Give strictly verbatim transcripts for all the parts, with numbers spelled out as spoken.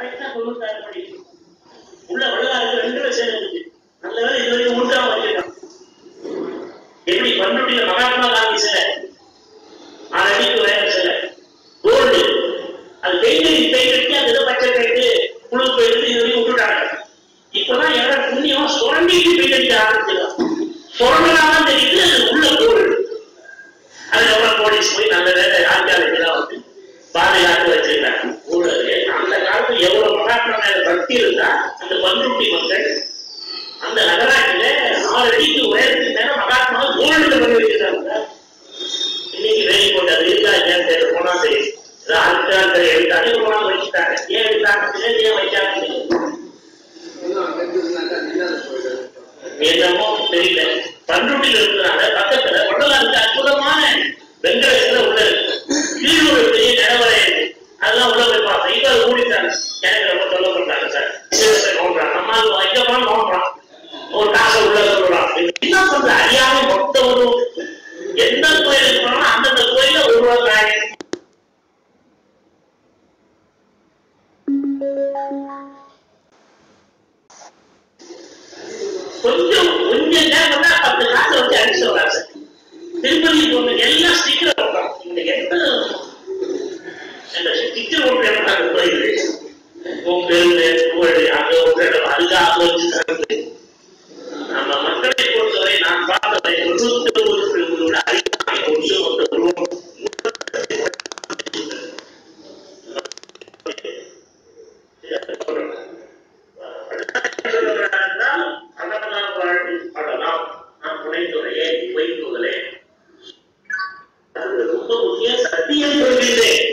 கரெக்டா தொண்ணூத்தாறு படி உள்ள வரலாறு ரெண்டு வருஷம் இருந்துச்சு. நல்ல வேலை இது வரைக்கும் மூன்றாம் வரைக்கும் எப்படி பண்ருட்டியில மகாத்மா காந்தி சிலை ஆறு அடிக்கு உயர சிலை கோல்டு அது பெயிண்ட் பெயிண்ட் அடிச்சு அது ஏதோ பச்சை பெயிண்ட் புழு பெயிண்ட் இது வரைக்கும் விட்டுட்டாங்க. இப்பதான் யாரும் புண்ணியமா சுரண்டிட்டு பெயிண்ட் அடிக்க ஆரம்பிச்சிடும். சுரண்டனாதான் தெரியுது அது உள்ள கோல்டு. அதுக்கப்புறம் போலீஸ் போய் நல்ல வேலை ராஜாலயெல்லாம் வந்து பாதுகாத்து வச்சிருக்காங்க. அந்த காலத்துல எவ்வளவு மகாத்மா மேல பக்தி இருந்தா அந்த பண்ருட்டி மக்கள் அந்த நகராட்சியில ஆறு அடிக்கு உயரத்துக்கு மேல மகாத்மா கோல்டுல பண்ணி வச்சிருக்காங்க. இன்னைக்கு வேலை போட்டு அது இருக்கா இல்லையான்னு தெரியல. போனா தெரியும் ஆட்கள் எடுத்தாங்க போனாலும் வச்சுட்டாங்க. ஏன் எடுத்தாங்க ஏன் வைக்காங்க என்னமோ தெரியல. பண்ருட்டியில் இருக்கிறாங்க பக்கத்துல வள்ளலாருக்கு அற்புதமான வெங்கட சிலை உள்ள இருக்கு. கீழூர் பெரிய நிலவரை இருக்கு. அதெல்லாம் உள்ள போய் பார்த்தேன். இப்ப அது மூடிட்டாங்க. எனக்கு ரொம்ப சொல்லப்பட்டாங்க சார் நோன்றான் நம்ம வைக்கப்பான்னு நோன்றான் ஒரு காசை உள்ள சொல்றான். என்ன சொல்ற அறியாம மொத்த ஒரு எந்த கோயிலுக்கு போனாலும் அந்தந்த கோயில ஒரு ரூபாய் கொஞ்சம் கொஞ்சம் நேரம் பத்து காசை வச்சு அடிச்சு வராங்க. திருப்பதி பொண்ணு எல்லாம் ஸ்டிக்கர் வைப்பாங்க. இந்த எந்த ஸ்டிக்கர் ஓட்டு கோயில் உன் பேரு அங்க அதுக்காக வச்சு நம்ம மக்களை பொறுத்தவரை நான் பார்த்ததை தொண்ணூத்தி ஒன்பது அறிக்கை கொஞ்சம் உருவம் படலாம் நான் புனைத்துறையே வைப்புகளே அது ரொம்ப முக்கிய சத்தியம் சொல்கிறேன்.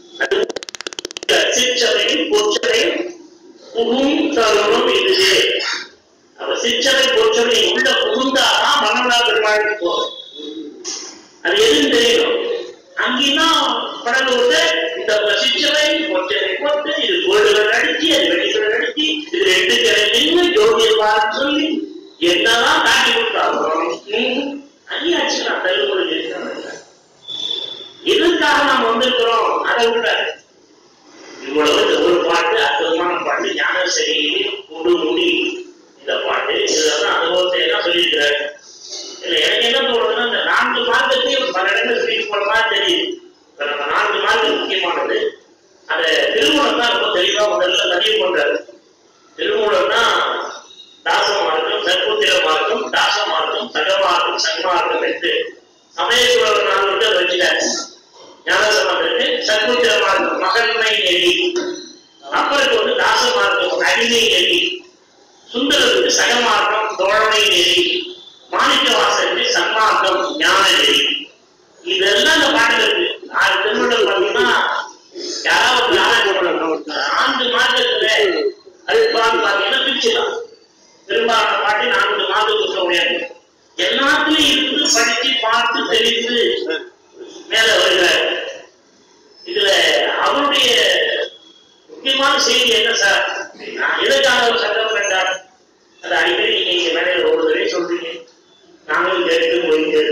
சிற்றவையும் பொற்றவையும் புகும் தருணம் இதுவே. அவ சிற்றவை பொற்றவை உள்ள புகுந்தாதான் மனோலா பெருமாளுக்கு போகும். அது எதுவும் தெரியும். அங்கேதான் படலோட இந்த சிற்றவை பொற்றவை போட்டு இது கோல்டுகள் அடிச்சு அது வெடிகள் அடிச்சு இது ரெண்டு கிளை நின்று ஜோதியர் சொல்லி என்னதான் காட்டி கொடுத்தாலும் அடியாச்சுதான் தள்ளுபடி இருக்கிறாங்க. எதுக்காக நாம் வந்திருக்கிறோம் அதை விட இவ்வளவு ஒரு பாட்டு அற்புதமான பாட்டு ஞான சரியை கொடு முடி இந்த பாட்டு இதெல்லாம் அனுபவத்தை எல்லாம் சொல்லியிருக்கிறாரு. இல்ல எனக்கு என்ன தோணுதுன்னா இந்த நான்கு மார்க்கத்தையும் பல இடங்கள் சொல்லி போன மாதிரி தெரியுது. இப்ப நம்ம நான்கு மார்க்கம் முக்கியமானது. அந்த திருமூலம் தான் ரொம்ப தெளிவா முதல்ல பதிவு பண்றாரு. திருமூலம் தான் தாச மார்க்கம் சர்க்குத்திர மார்க்கம் தாச மார்க்கம் சகமார்க்கம் சன்மார்க்கம் என்று சமயசுவரர் நாள் வந்து அதை வச்சுட்டாரு. ஞானசம்பந்தருக்கு சர்க்குத்திர மார்க்கம் மகன்மை நெறி, அப்பருக்கு வந்து தாச மார்க்கம் அடிமை நெறி, சுந்தரத்துக்கு சகமார்க்கம் தோழமை நெறி, மாணிக்க வாசலுக்கு சன்மார்க்கம் ஞான நெறி. இதெல்லாம் இந்த பாட்டில் இருக்கு. ஆறு திருமணம் பார்த்தீங்கன்னா யாராவது நான்கு மார்க்கத்துல அதுப்பான்னு பாத்தீங்கன்னா பிரிச்சுதான் பெரும்பாலான பாட்டி நான்கு மாதத்துக்கு சொல்ல முடியாது. எல்லாத்துலயும் இருந்து படிச்சு பார்த்து தெரிந்து மேல வருகிறார். இதுல அவருடைய முக்கியமான செய்தி என்ன சார்? நான் எதற்காக ஒரு சட்டம் வேண்டாம் அது அடிக்கடி நீங்க இங்க வேலையில ஒரு தடவை சொல்றீங்க. நாங்களும் கேட்டு போயிட்டு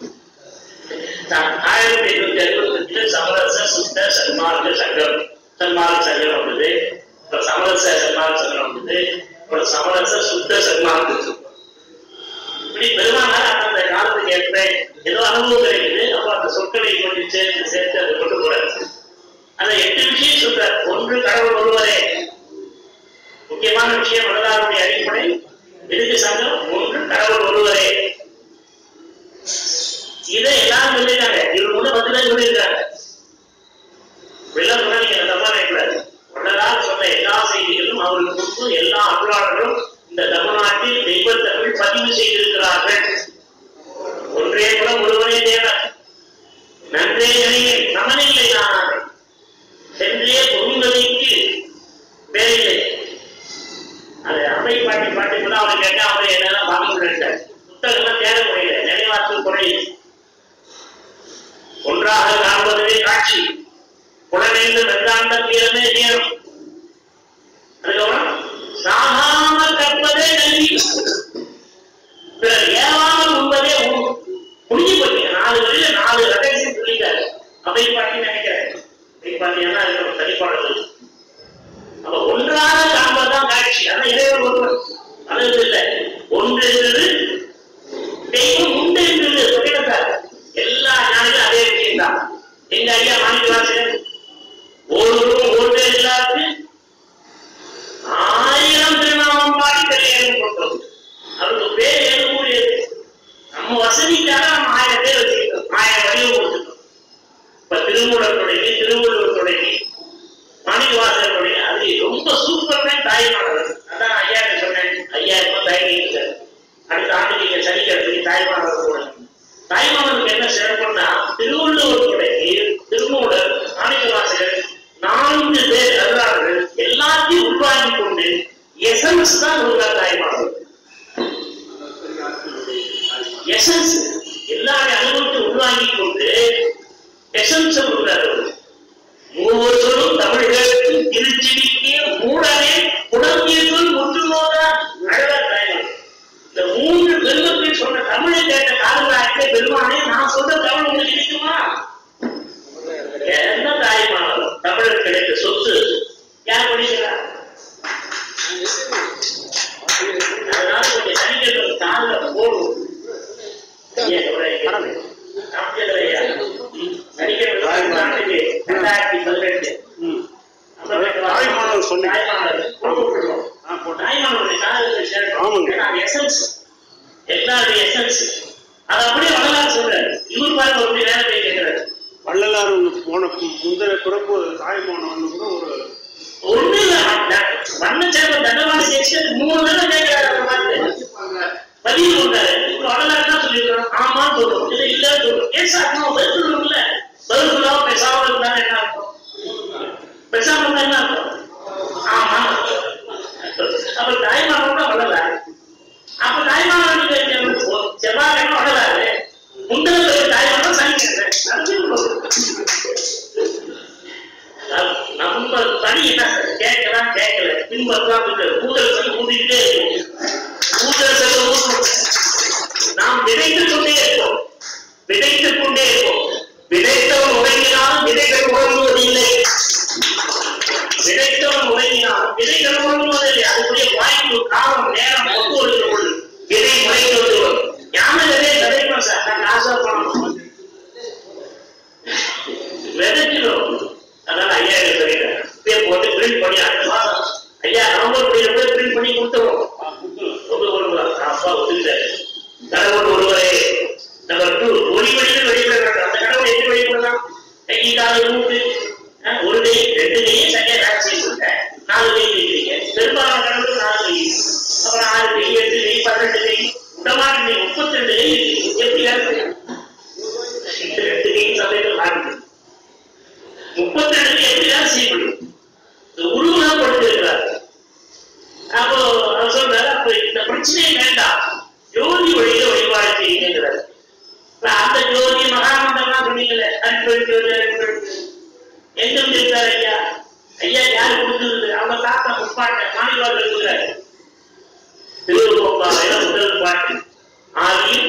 ஆயிரத்தி எண்ணூத்தி அறுபத்தி அஞ்சுல சமரச சுத்த சன்மார்க்க சங்கம் சன்மார்க்க சங்கம் வந்தது. அப்புறம் சமரச சன்மார்க்க சங்கம் வந்தது. அப்புறம் சமரச சுத்த சன்மார்க்க. இப்படி பெருமானார் அந்த காலத்துக்கு ஏற்ற ஏதோ அனுபவம் கிடைக்குது. அப்ப அந்த சொற்களை கொண்டு சேர்த்து சேர்த்து அதை கொண்டு போறாரு. அந்த எட்டு விஷயம் சொல்றார். ஒன்று கடவுள் ஒருவரே. முக்கியமான விஷயம் வரலாறுடைய அடிப்படை எதுக்கு சங்கம்? ஒன்று கடவுள் ஒருவரே. இதை எல்லாரும் சொல்லியிருக்காங்க. இவர் முன்ன பத்து பேர் சொல்லியிருக்காங்க. வெள்ளம் சொன்னா நீங்க தப்பா நினைக்கூடாது. வள்ளலார் சொன்ன எல்லா செய்திகளும் அவருக்கு முன்பு எல்லா அருளாளர்களும் இந்த தமிழ்நாட்டில் தெய்வ தமிழ் பதிவு செய்திருக்கிறார்கள். ஒன்றே குலம் ஒருவனே தேவன் நன்றே சமனில்லை நான் சென்றே பொருங்கதைக்கு பேரில்லை. அது அவை பாட்டி பாட்டிக்குள்ள அவரை கேட்டா அவரை என்னெல்லாம் பார்க்க முடியல. புத்தகம்லாம் தேட முடியல. நினைவாற்றல் குறையுது. ஒன்றாக காண்பதுவே காட்சி புலனேந்து வெந்தாண்ட தீரமே தீரம். அதுக்கப்புறம் சாகாமல் கற்பதே நன்றி ஏவாமல் உண்பதே முடிஞ்சு போட்டீங்க. நாலு வழியில நாலு ரகசியம் சொல்லிட்டாரு. அவை பாட்டி நினைக்கிறேன் அவை பாட்டியெல்லாம் இருக்கிற தனிப்பாடல். அப்ப ஒண்ணு காட்சி. அதான் இறைவன் ஒருவன், அதாவது இல்லை ஒன்று என்றது தெய்வம் உண்டு என்றது சொல்லியிருக்காரு. எல்லா ஞானிகளும் அதே விஷயம் தான். எங்க ஐயா மாணிக்கவாசகர் ஒருவரும் ஒன்றே இல்லாது ஆயிரம் திருநாமம் பாடி கல்யாணம் கொண்டோம். அவருக்கு பேர் எழுதக்கூடியது. நம்ம வசதிக்காக நம்ம ஆயிரம் பேர் வச்சுக்கிட்டோம், ஆயிரம் வடிவம் கொடுத்துட்டோம். இப்ப திருமூலர் தொடங்கி திருவள்ளுவர் தொடங்கி மாணிக்கவாசகர் தொடங்கி அது ரொம்ப சூப்பர்மே தாய்மானவர். அதான் ஐயா சொன்னேன், ஐயா இப்ப தயங்கிட்டு அடுத்த ஆண்டு நீங்க சனிக்கிழமைக்கு தாய்மானவர் கூட. தாய்மானவருக்கு என்ன சிறப்புன்னா திருவள்ளுவர் தொடங்கி திருமூலர் மாணிக்கவாசகர் நான்கு பேர் அருளாளர்கள் எல்லாத்தையும் உள்வாங்கிக் கொண்டு எசன்ஸ் தான் கொடுக்கிறார் தாய்மானவர். எசன்ஸ் எல்லாரையும் அனுபவத்தை உள்வாங்கிக் கொண்டு எசன்ஸ் கொடுக்கிறார். மூவர்களும் தமிழர்களுக்கு திருச்சிடிக்கே மூடனே புடங்கியதும் ஒற்றுமோதா அழகார் தாய்மானவர். இந்த மூன்று பெருமக்கள் சொன்ன தமிழை கேட்ட காலங்களாக பெருமானே நான் சொல்ற தமிழ் உங்களுக்கு கிடைக்குமா? என்ன தாய்மானவர் தமிழர் கிடைத்த சொத்து யார் படிக்கிறார்? அதனால கொஞ்சம் சனிக்கிழமை காலில் போடும். ரெண்டாயிரத்தி பதினெட்டு தாய்மானவர் சொன்ன தாய்மானவருடைய காலத்தில் சேர்க்கணும். எசன்ஸ் எல்லாருடைய எசன்ஸ் அது அப்படியே வள்ளலார் சொல்றாரு. இவர் பாருங்க ஒரு வேலை போய் கேட்கிறாரு. வள்ளலார் போன முந்தைய பிறப்பு தாய்மானவன் கூட ஒரு ஒண்ணு இல்ல வண்ண சேர்ந்த தண்டவாளி சேர்த்து மூணு தடவை கேட்கிறாரு. பதிவு சொல்றாரு. இப்ப வள்ளலார் தான் சொல்லிருக்கோம். ஆமான்னு சொல்றோம், இல்ல இல்லன்னு சொல்றோம். பேசாம பதில் சொல்லணும்ல. பதில் சொல்லாம பேசாம இருந்தா என்ன அர்த்தம்? பேசாம இருந்தா என்ன அர்த்தம்? ஆமா. அப்ப தாய்மானவன் தான் வள்ளலார். அப்ப தாய்மானவன் செவ்வாய்க்கிழமை வள்ளலாரு, முந்தின தாய்மானவன் சனிக்கிழமை. நம்ம பணி என்ன கேட்கலாம் கேட்கல பின்பற்றலாம். கூதல் செல் ஊதிக்கிட்டே இருக்கும். கூதல் செல் நாம் விதைத்துக் கொண்டே இருப்போம், விதைத்துக் கொண்டே இருப்போம். விதைத்தவன் உறங்கினாலும் விதைகள் உறங்குவதில்லை. விதைத்தவன் உறங்கினாலும் விதைகள் உறங்குவதில்லை. அதுக்குரிய வாய்ப்பு காலம் நேரம் ஒத்து வருகிற பொழுது விதை முறைக்கு வருவோம். ஞானங்களே விதைப்போம் சார். நாங்கள் ஆசை பண்ணணும் விதைக்கிறோம். அதனால ஐயா சொல்லிடுறேன் பேர் போட்டு பிரிண்ட் பண்ணி அடுத்த மாதம் ஐயா நவம்பர் போய் பிரிண்ட் பண்ணி கொடுத்துருவோம். அப்பா ஒத்துக்கிட்டாரு. கடவுள் ஒருவரே. நம்பர் டூ ஒளி வழியில் வெளிப்படுறாங்க. அந்த கடவுள் எப்படி வெளிப்படலாம்? கை கால மூட்டு ஒரு கை ரெண்டு கையே சரியா வேலை செய்ய நாலு கை வைக்கிறீங்க. பெரும்பாலான கடவுள் நாலு கை, அப்புறம் ஆறு கை, எட்டு கை, பதினெட்டு கை, உடமாட்டு கை, முப்பத்தி ரெண்டு கை எப்படி வேலை செய்யும்? ரெண்டு கை சமயத்தில் மாறுது. முப்பத்தி ரெண்டு கை எப்படி வேலை செய்ய முடியும்? உருவம் படுத்திருக்கிறார். அப்போ அவர் சொல்றாரு, அப்ப இந்த பிரச்சனையே வேண்டாம், ஜோதி வழியில வழிபாடு செய்யுங்கிறார். அந்த ஜோதி மகாமண்டலாம் சொன்னீங்கல்ல, அன்பெண் ஜோதி அன்பெண் எங்கிருந்து இருக்காரு ஐயா? ஐயா யாரு கொடுத்தது? அவங்க தாத்தா முப்பாட்ட மாணிவாள் இருக்கிறாரு. திருவள்ளுவப்பாவையில முதல் பாட்டு ஆகியும்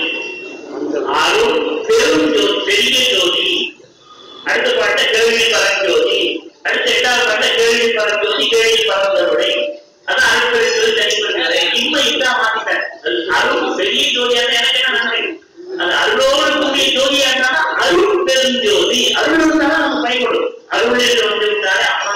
ஆறும் பெரும் ஜோதி, பெரிய ஜோதி. அடுத்த பாட்டை கேள்வி பரஞ்சோதி. அடுத்த எட்டாவது பாட்டை கேள்வி பரஞ்சோதி, கேள்வி பரந்தருடை. அதான் அருட்பெருஞ்சோதி தனிப்பெருங்கதை. இம்மை இதான் மாத்திட்டார். அருள் பெரிய ஜோதியாக எனக்கு என்ன நன்மை? அது அருளோடு கூடிய ஜோதியா இருந்தாலும் அருள் பெருஞ்சோதி. அருள் இருந்தாலும் நம்ம பயன்படும். அருளில் வந்து விட்டாலே அம்மா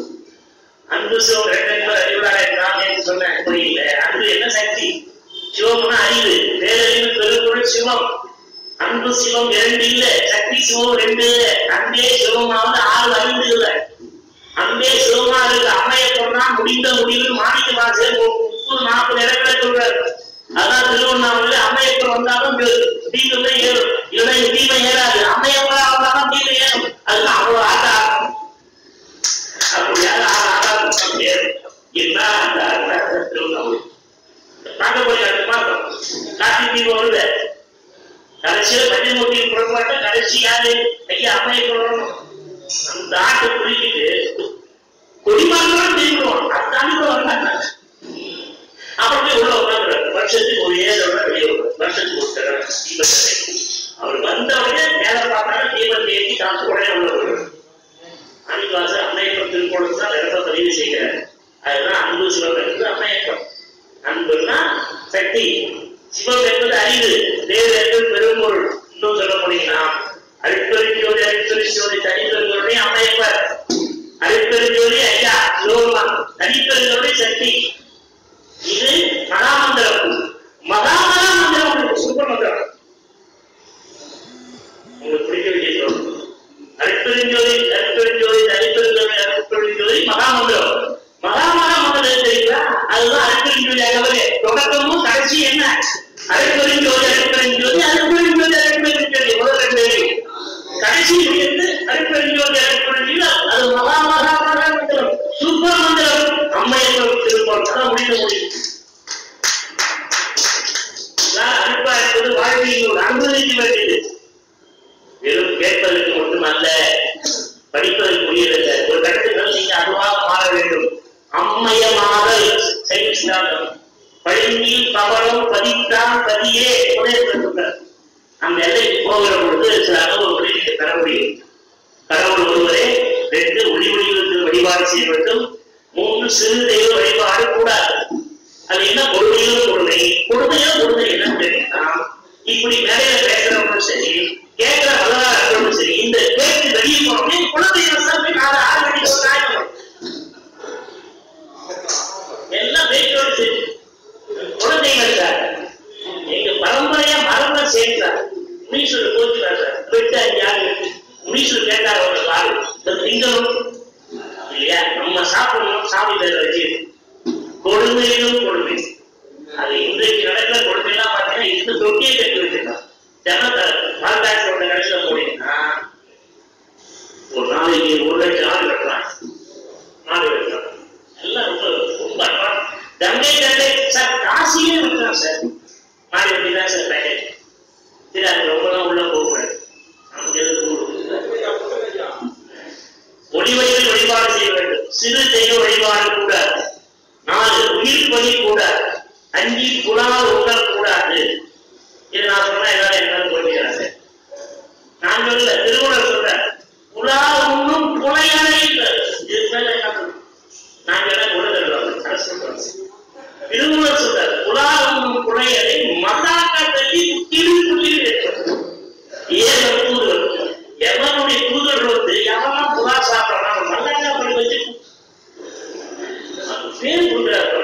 அன்பு சிவம் ரெண்டு அறிவுளாக இருந்தால் என்று சொன்னேன். புரியல. அன்பு என்ன சக்தி? சிவம்னா அறிவு, பேரறிவு, பெரும்பொருள் சிவம். அன்பு சிவம் இரண்டு இல்ல, சக்தி சிவம் ரெண்டு இல்ல. அன்பே சிவமாவது ஆறு ஐந்து இல்ல. அன்பே சிவமா இருக்கு. அம்மையை சொன்னா முடிந்த முடிவு மாணிக்க வாசகர் முப்பது நாற்பது இடங்களை சொல்றாரு. அதான் திருவண்ணாமலை அம்மையப்பர் வந்தாலும் தீமை ஏறும், இல்லைன்னா தீமை ஏறாது. அம்மையப்பரா வந்தாலும் தீமை ஏறும். அதுதான் அவ்வளவு ஆட்ட ஆகும். அப்படி யாரும் ஆடாத முடியாது. என்ன திருவண்ணாமலை நாங்க போய் அடுத்து பார்த்தோம். காட்டி தீபம் வருது. கடைசியில பஞ்சமூர்த்தி புறப்பாட்ட கடைசி யாரு? ஐயா அம்மையப்பர் வரணும். அந்த ஆட்டை குளிக்கிட்டு கொடிமாத்தான் தீவிரம் அந்த அனுபவம் வந்தாங்க. அப்புறம் போய் உள்ள உட்காந்துறாரு. வருஷத்துக்கு ஒரு ஏழோட வெளியே வருவார். வருஷத்துக்கு ஒரு தீபத்தை அவர் வந்தவனே மேல பார்த்தாலும் தீபத்தை ஏற்றி காசு உடனே உள்ள வருவார். அன்னைக்கு அம்மையப்பர் திருக்கோணம் தான் ரொம்ப பதிவு செய்கிறார். அதுதான் அன்பு சிவம் என்பது அம்மையக்கம். அன்புன்னா சக்தி, சிவம் என்பது அறிவு, வேறு என்பது பெரும்பொருள். இன்னும் சொல்ல போனீங்கன்னா அருட்பெருஞ்சோதி அருட்பெருஞ்சோதி தனிப்பெருஞ்சோதி அம்மையப்பர், அருட்பெருஞ்சோதி ஐயா சிவபெருமான், தனிப்பெருஞ்சோதி சக்தி. இது மகாமந்திரம். மகாமகா மந்திரம் சூப்பர் மந்திரம். உங்களுக்கு பிடிக்க வேண்டிய அருட்பெருஞ்சோதி அருட்பெருஞ்சோதி தனிப்பெருஞ்சோதி அருட்பெருஞ்சோதி மகாமந்திரம். மகாமகா மந்திரம் தெரியுங்களா? அதுதான் அருட்பெருஞ்சோதி. ஆகவே தொடக்கமும் கடைசி என்ன? அருட்பெருஞ்சோதி அருட்பெருஞ்சோதி அருட்பெருஞ்சோதி அருட்பெருஞ்சோதி. முதல் ரெண்டு கடைசி இருந்து அருட்பெருஞ்சோதி அருட்பெருஞ்சோதி. அது மகாமகா மந்திரம், சூப்பர் மந்திரம். அம்மையப்பர் திருப்பம் அதான் முடிக்க முடியும். அன்பா என்பது வாழ்க்கையில் அனுபவிக்க வேண்டியது. வெறும் கேட்பதற்கு மட்டுமல்ல, படிப்பதற்கு உரியதல்ல. ஒரு கட்டத்தில் நீங்க அதுவாக மாற வேண்டும். அம்மையமாக செயல்படாமல் பழங்கில் பவளம் பதித்தான் பதியே உணர்ந்தார். அந்த எல்லைக்கு போகிற பொழுது சில அனுபவங்களை நீங்க பெற முடியும். கடவுள் ஒருவரே. ரெண்டு, ஒளி ஒளிகளுக்கு வழிபாடு செய்ய வேண்டும். மூன்று, சிறு தெய்வ வழிபாடு கூடாது. அது என்ன? கொடுமையிலும் கொடுமை. கொடுமையிலும் கொடுமை என்னன்னு தெரியுமா? இப்படி மேலையில பேசுறவங்களும் சரி, கேட்கிற வரலாறுகளும் சரி, இந்த பேச்சு வெளியே போனோம்னே குழந்தைகள் நாலு ஆறு மணி நாயகம் எல்லாம் பேச்சோடு சரி. குழந்தைகள் சார் எங்க பரம்பரையா மரபை சேர்ந்தார். முனீஸ்வரர் கோச்சுறார் சார். வெட்டு அஞ்சாறு முனீஸ்வரர் கேட்டார். அவங்க ஆறு இந்த திங்களும் இல்லையா, நம்ம சாப்பிடணும் சாமி பேரை வச்சு. கொடுமையிலும் கொடுமை. அது இன்றைக்கு நடக்கிற கொடுமையெல்லாம் பார்த்தீங்கன்னா இந்த தொட்டியை கட்டி வச்சிருக்கான். ஜனத்தை மால்டாக்ஸோட கடைசியில போனீங்கன்னா ஒரு நாளைக்கு ஒரு லட்சம் ஆள் கட்டுறாங்க. நாடு கட்டுறாங்க எல்லாம் ரொம்ப ரொம்ப கங்கை கங்கை சார். காசியே வைக்கிறான் சார். நாடு கட்டிதான் சார் பேக்கேஜ். சரி, அது ரொம்பலாம் உள்ள போகக்கூடாது. ஒளி வழியில் வழிபாடு செய்ய வேண்டும். சிறு தெய்வ வழிபாடு கூடாது. நாலு, உயிர் பலி கூடாது. அஞ்சு, புலால் உணர் கூடாது. இது நான் சொன்னா எல்லாரும் என்ன சொல்லிக்கிறாங்க. நான் சொல்ல திருமணம் சொல்றேன். புலால் உண்ணும் புலையானே இதுக்கு மேல என்ன சொல்றேன்? நான் என்ன கொடுத்துருவாங்க அரசு திருமணம் சொல்றாரு. புலால் உண்ணும் புலையனை மதாக்க தள்ளி கிளி புள்ளி ஏன் தூதர் எவனுடைய தூதர் வந்து எவெல்லாம் புலா சாப்பிடறான் மல்லாக்கா படி வச்சு பேர் கொண்டாரு.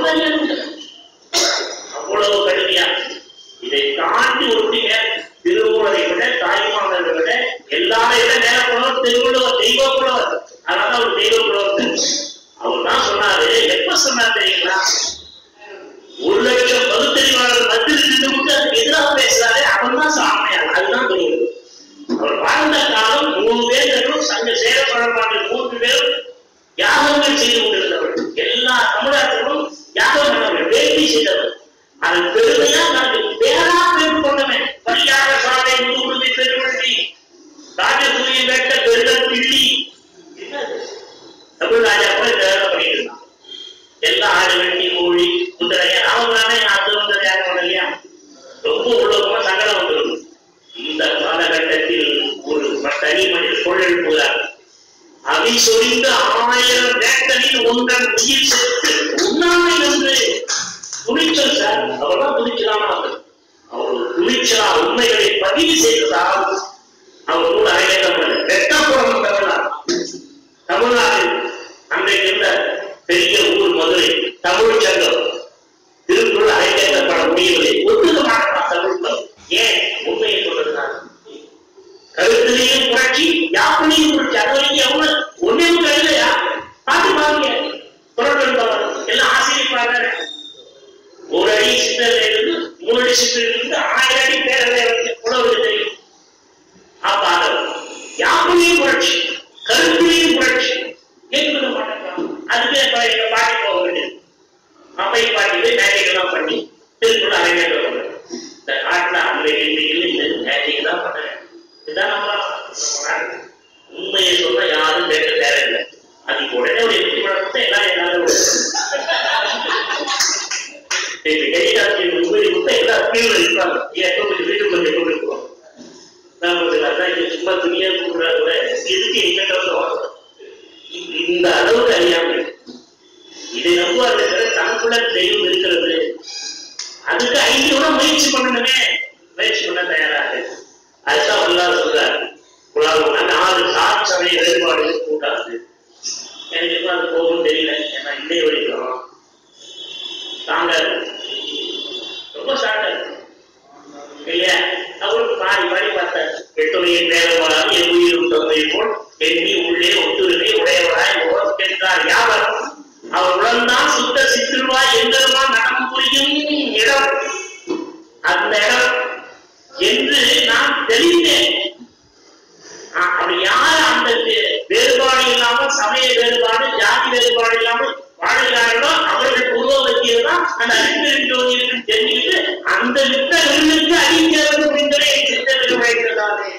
அவ்வளவு கடுமையா. இதை தாண்டி ஒட்டிங்க திருமூலரை விட, தாய்மானவரை விட, எல்லாரை விட மேல போனவர் திருவள்ளுவர். தெய்வ புலவர். அதனால அவர் தெய்வ புலவர். அவர் தான் சொன்னாரு. எப்ப சொன்னார் தெரியுங்களா? ஒரு லட்சம் பகுத்தறிவாளர் மத்தியில் நின்று கொண்டு அதுக்கு எதிராக பேசுறாரு. அவன் தான் சாமியார். அதுதான் தெரியும். அவர் வாழ்ந்த காலம் மூணு பேர்களும் சங்க சேர பழமாற்று மூன்று பேரும் யாகங்கள் செய்து கொண்டிருந்தவர்கள். எல்லா தமிழர்களும் யாகம் பண்ணவர்கள், வேள்வி செய்தவர். அதன் பெருமையா நாங்கள் பேரா பேர் கொண்டவன். பரியாக சாலை முதுகுடுமை பெருவழி ராஜசூரிய வேட்ட பெருதல் பிள்ளி தமிழ்ராஜா கூட இந்த வேலை பண்ணிட்டு இருந்தான். எல்லா ஆடு வெட்டி கோழி குதிரையா அவங்களானே அது வந்தது யாரும் பண்ண இல்லையா? ரொம்ப உள்ளவங்க சங்கடம் வந்துடும். இந்த காலகட்டத்தில் ஒரு தனி மனிதர் கொள்ளல் போகிறார். அவை சொரிந்து ஆயிரம் வேட்டலில் ஒன்றன் உயிர் செலுத்து உண்ணாமை என்று துணிச்சல் சார். அவர்தான் துணிச்சலானவர். அவர் துணிச்சலா உண்மைகளை பதிவு செய்ததால் அவர் கூட அரங்கேற்றம் வெட்டப்புறம் தமிழ்நாடு. தமிழ்நாட்டில் அன்றைக்கு இருந்த பெரிய ஊர் மதுரை. தமிழ் சங்கம் திருக்குறள் அரங்கேற்றப்பட முடியவில்லை. ஒத்துக்க மாட்டான் தமிழ். ஏன்? உண்மையை சொல்றதுதான். கருத்திலையும் புரட்சி, யாப்பிலையும் புரட்சி. அது வரைக்கும் எவ்வளவு ஒன்னே கருதையா பார்த்து பாருங்க. புறப்பெடுப்பவர் எல்லாம் ஆசிரியப்பாங்க. ஒரு அடி சித்தர்ல இருந்து மூணு அடி சித்தர்ல இருந்து ஆயிரம் அடி பேரவை உணவு தெரியும். அப்ப யாப்பிலையும் புரட்சி, கருத்திலையும் புரட்சி. கேட்க மாட்டேன். அதுக்கு எங்க பாட்டி போக வேண்டியது. அப்பை பாட்டி போய் மேட்டிகெல்லாம் பண்ணி திருக்குறள் அரங்கேற்றம். இந்த காட்டுல அந்த இந்த மேட்டிக் தான் பண்ண. இதுதான் நம்ம உண்மையை சொன்னா யாரும் கேட்க தேவையில்லை. அதுக்கு உடனே ஒரு எதிர்ப்பு பழக்கத்தை எல்லாம் எல்லாரும் உண்மையை கொடுத்தா எல்லா கீழே இருப்பாங்க. எப்போ கொஞ்சம் வீட்டுக்கு கொஞ்சம் எப்போ இருக்குவோம். நான் கொஞ்சம் சும்மா துணியா கொடுக்குறாங்க. எதுக்கு எங்க இந்த அளவுக்கு அறியாமல் இதை நம்புவார்கள் தனக்குள்ள தெளிவு இருக்கிறது. அதுக்கு ஐந்து கூட முயற்சி பண்ணணுமே, முயற்சி பண்ண தயாராக. அதுதான் வல்லார் சொல்றாரு, நாலு சார் சமய வேறுபாடுகள் கூட்டாது. எனக்கு இப்ப அது போகும் தெரியல, ஏன்னா இன்னை வரைக்கும் தாங்க ரொம்ப சாட்டை இல்லையா? அவருக்கு பாடி பாடி பார்த்தார். எட்டுமையின் வேறுபாடாக என் உயிரும் தொகை போல் எண்ணி உள்ளே ஒத்துரிமை உடையவராய் கேட்டார். யாவர் அவர் உடன்தான் சுத்த சித்திருவாய் எந்திரமா நடனம் புரியும் இடம், அந்த இடம் என்று நான் தெரிந்தேன். அப்படி யார் அந்த வேறுபாடு இல்லாமல், சமய வேறுபாடு ஜாதி வேறுபாடு இல்லாமல் வாழ்கிறார்களோ அவர்கள் உருவத்தில்தான் அந்த அறிஞர் ஜோதிக்கு தெரிஞ்சுக்கிட்டு அந்த விட்ட விருந்துக்கு அடிக்கிறது அப்படின்றே சித்தர்கள் வைக்கிறதாவே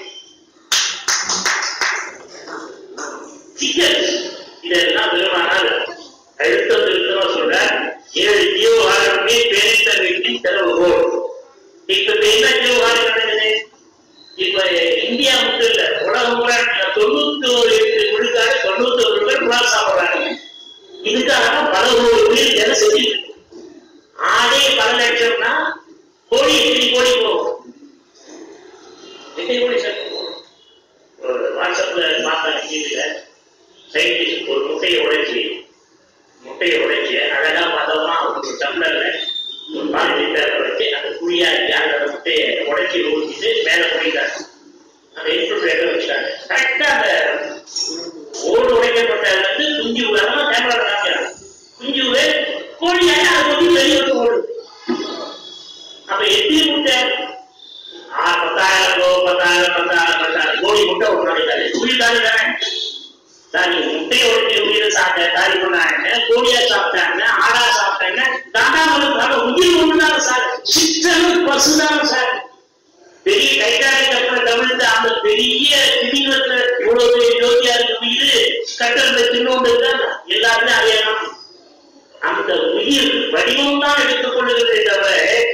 சிக்கல். இதெல்லாம் பெருமானால் அழுத்த திருத்தமா சொல்ற ஏழு ஜீவகாரமே பேரித்த வீட்டின் செலவுகோள். இப்ப என்ன ஜீவகாரம் நடக்குது? இப்ப இந்தியா மட்டும் இல்ல, உலகம் கூட தொண்ணூத்தி ஒரு விழுக்காடு தொண்ணூத்தி ஒரு பேர் புலால் சாப்பிடுறாங்க. இதுக்காக பல கோடி உயிர் ஜன செஞ்சு ஆடே பல லட்சம்னா கோடி எத்தனை கோடி போகும், எத்தனை கோடி சேர்க்கும். ஒரு வாட்ஸ்அப்ல பார்த்தாங்க டிவியில, சயின்டிஸ்ட் ஒரு முட்டையை உடைச்சி முட்டையை உடைச்சி அழகா பதமா ஒரு டம்ளர்ல ஒரு பாலிட்டி பேப்பர் வச்சு அந்த குழியாக்கி அந்த முட்டையை உடைச்சி ஊற்றிட்டு மேல போயிட்டாங்க. அந்த இன்புட் பேப்பர் வச்சுட்டாங்க. கரெக்டா அந்த ஓடு உடைக்கப்பட்டதுல இருந்து குஞ்சு விடாம கேமரா காமிக்கிறாங்க. குஞ்சு கோழியாக அதை கொஞ்சம் வெளியே வந்து ஓடுது. அப்ப எத்தனை முட்டை? ஆறு பத்தாயிரம் பத்தாயிரம் பத்தாயிரம் பத்தாயிரம் கோழி முட்டை ஒரு நாளைக்கு குழி தானே தானே தானி முட்டையை உடைச்சி உயிரை சாப்பிட்ட தாரி பண்ணாங்க, கோழியா சாப்பிட்டாங்க, ஆடா சாப்பிட்டாங்க, தாண்டாமலுக்காக உயிர் ஒண்ணுதான சார், சிற்றனும் பசுதான சார். பெரிய டைட்டானிக் கப்பலை கவிழ்ந்து அந்த பெரிய திணிவத்துல இவ்வளவு பெரிய ஜோதியா இருக்கு உயிர், கட்டளை தின்னோண்டு தான் எல்லாருமே அறியணும். அந்த உயிர் வடிவம் தான் எடுத்துக் கொள்ளுகிறதே தவிர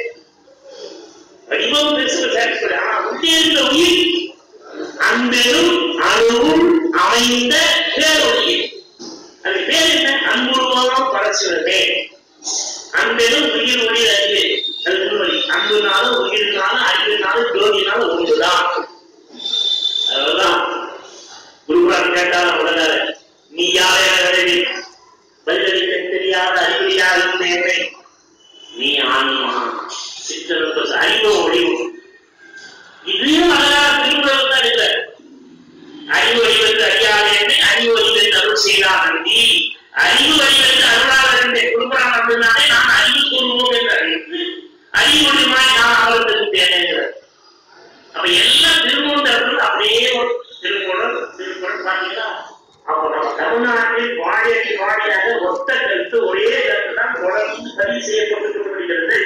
வடிவம் பெருசு. ஆனா உள்ளே இருக்கிற உயிர் அன்பெரும் அணுவும் அமைந்த பேரொழியில். அது பேர் என்ன? அன்புருவம் பரசுவதே. அன்பெரும் உயிர் ஒளி அறிவு, அது உண்மை. அன்புனாலும் உயிரினாலும் அறிவினாலும் ஜோதினாலும் ஒன்றுதான். அதுதான் குருகுலம் கேட்டாலும் உடனே நீ யாரை பதிலளிக்க தெரியாத அறிவியாரும் நேர்மை, நீ ஆன்மா சித்தனுக்கு அறிவு ஒளிவு. இதுவும் அழகான திருக்குறள் தான் இல்லை. அறிவு வடிவென்று அறியாதே அறிவு வடிவென்று அருள் செய்தார் நன்றி, அறிவு வடிவென்று அருளாளர் குருகுலம் அப்படின்னாலே நான் அறிவு கூறுவோம் என்று அறிவித்து அறிவுடையமாய் நான் அமர்ந்திருந்தேன் என்கிறார். அப்ப எல்லாம் திருமூலர்கள் அப்படியே ஒரு திருக்குறள் திருக்குறள் பாத்தீங்கன்னா, அப்போ நம்ம தமிழ்நாட்டில் வாழையடி வாழையாக ஒத்த கருத்து ஒரே கருத்து தான் தொடர்ந்து பதிவு செய்யப்பட்டு.